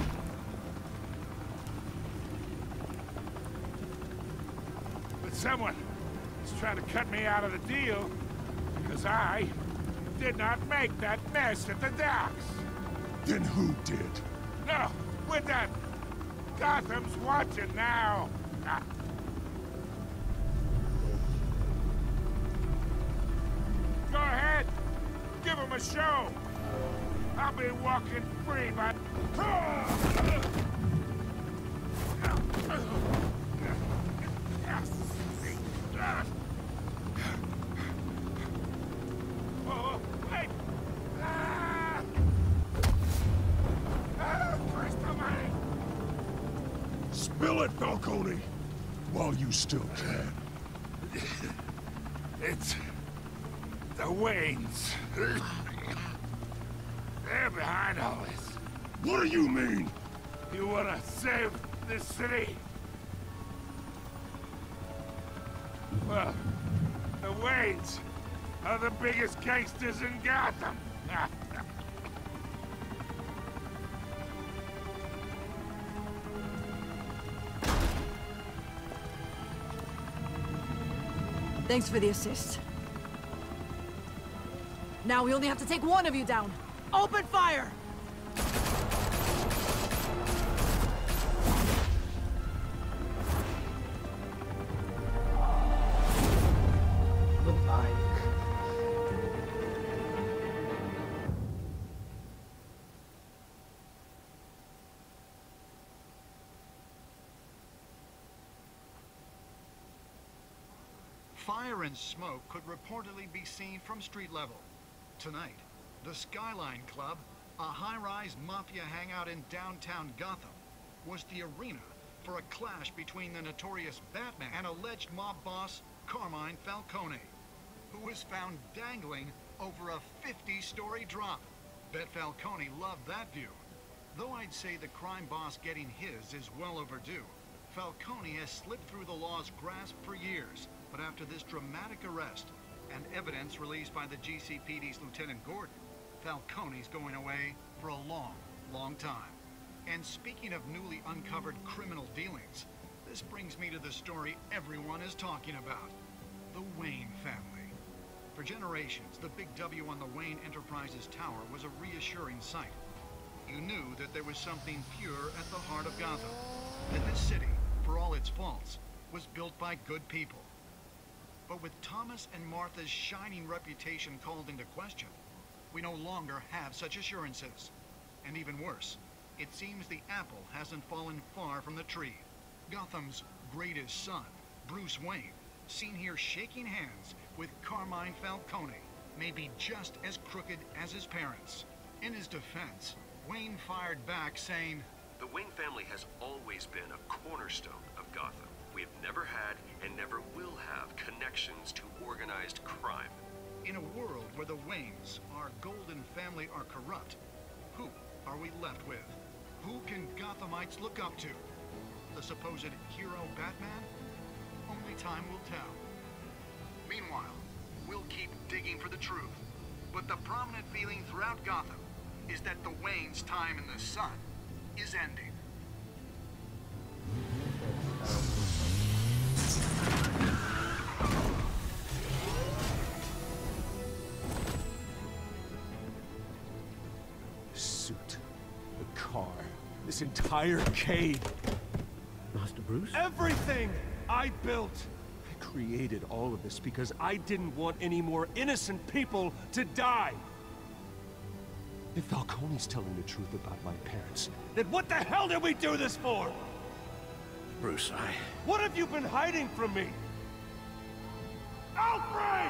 But someone is trying to cut me out of the deal because I did not make that mess at the docks. Then who did? No, we're done. Gotham's watching now. Ah. Go ahead. Give him a show. I'll be walking free, but... Oh, wait! Ah! Ah, Christ almighty! Spill it, Falcone! While you still can. It's... the Waynes. They're behind all this. What do you mean? You wanna save this city? Well, the Waynes are the biggest gangsters in Gotham. Thanks for the assist. Now we only have to take one of you down. Open fire! Goodbye. Fire and smoke could reportedly be seen from street level. Tonight, the Skyline Club, a high-rise mafia hangout in downtown Gotham, was the arena for a clash between the notorious Batman and alleged mob boss Carmine Falcone, who was found dangling over a fifty-story drop. Bet Falcone loved that view. Though I'd say the crime boss getting his is well overdue, Falcone has slipped through the law's grasp for years, but after this dramatic arrest, and evidence released by the G C P D's Lieutenant Gordon, Falcone's going away for a long, long time. And speaking of newly uncovered criminal dealings, this brings me to the story everyone is talking about. The Wayne family. For generations, the big W on the Wayne Enterprises Tower was a reassuring sight. You knew that there was something pure at the heart of Gotham. That this city, for all its faults, was built by good people. But with Thomas and Martha's shining reputation called into question, we no longer have such assurances. And even worse, it seems the apple hasn't fallen far from the tree. Gotham's greatest son, Bruce Wayne, seen here shaking hands with Carmine Falcone, may be just as crooked as his parents. In his defense, Wayne fired back saying, "The Wayne family has always been a cornerstone of Gotham. We have never had and never will have connections to organized crime. In a world where the Waynes, our golden family, are corrupt, who are we left with? Who can Gothamites look up to? The supposed hero Batman? Only time will tell. Meanwhile, we'll keep digging for the truth. But the prominent feeling throughout Gotham is that the Waynes' time in the sun is ending. The suit, the car, this entire cave. Master Bruce? Everything I built! I created all of this because I didn't want any more innocent people to die! If Falcone's telling the truth about my parents, then what the hell did we do this for? Bruce, I... What have you been hiding from me? Alfred!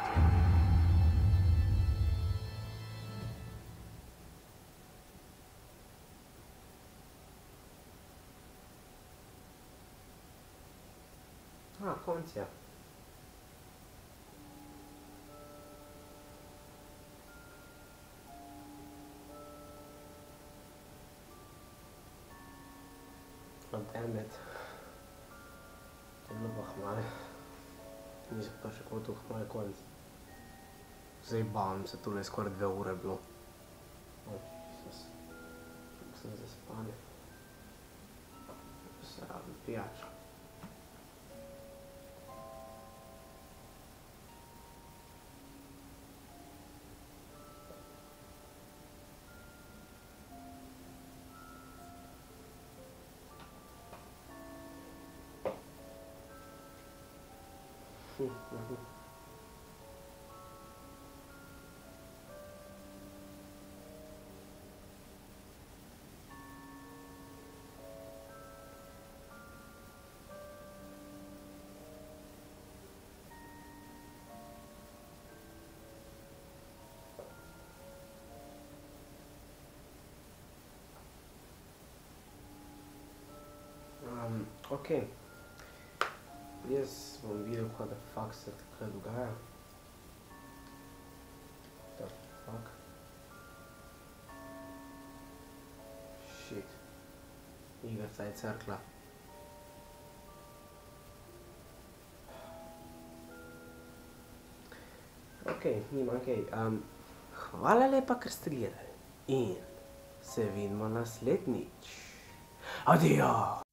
Ah, koncja. Oh, damn it. Temno pahmale. Nisem pa še kot uhmale konc. Zajebavam se, tule je skoraj dve ure bilo. Oh, Jesus. Kako sem zaspan. Se rabim pijačo. Um, ok. Jaz bom videl, kaj da fuck se tukaj dogaja. The fuck? Shit. Igrca je crkla. Ok, nima kaj. Um, hvala lepa, ker ste gledali. In se vidimo naslednjič. Adios!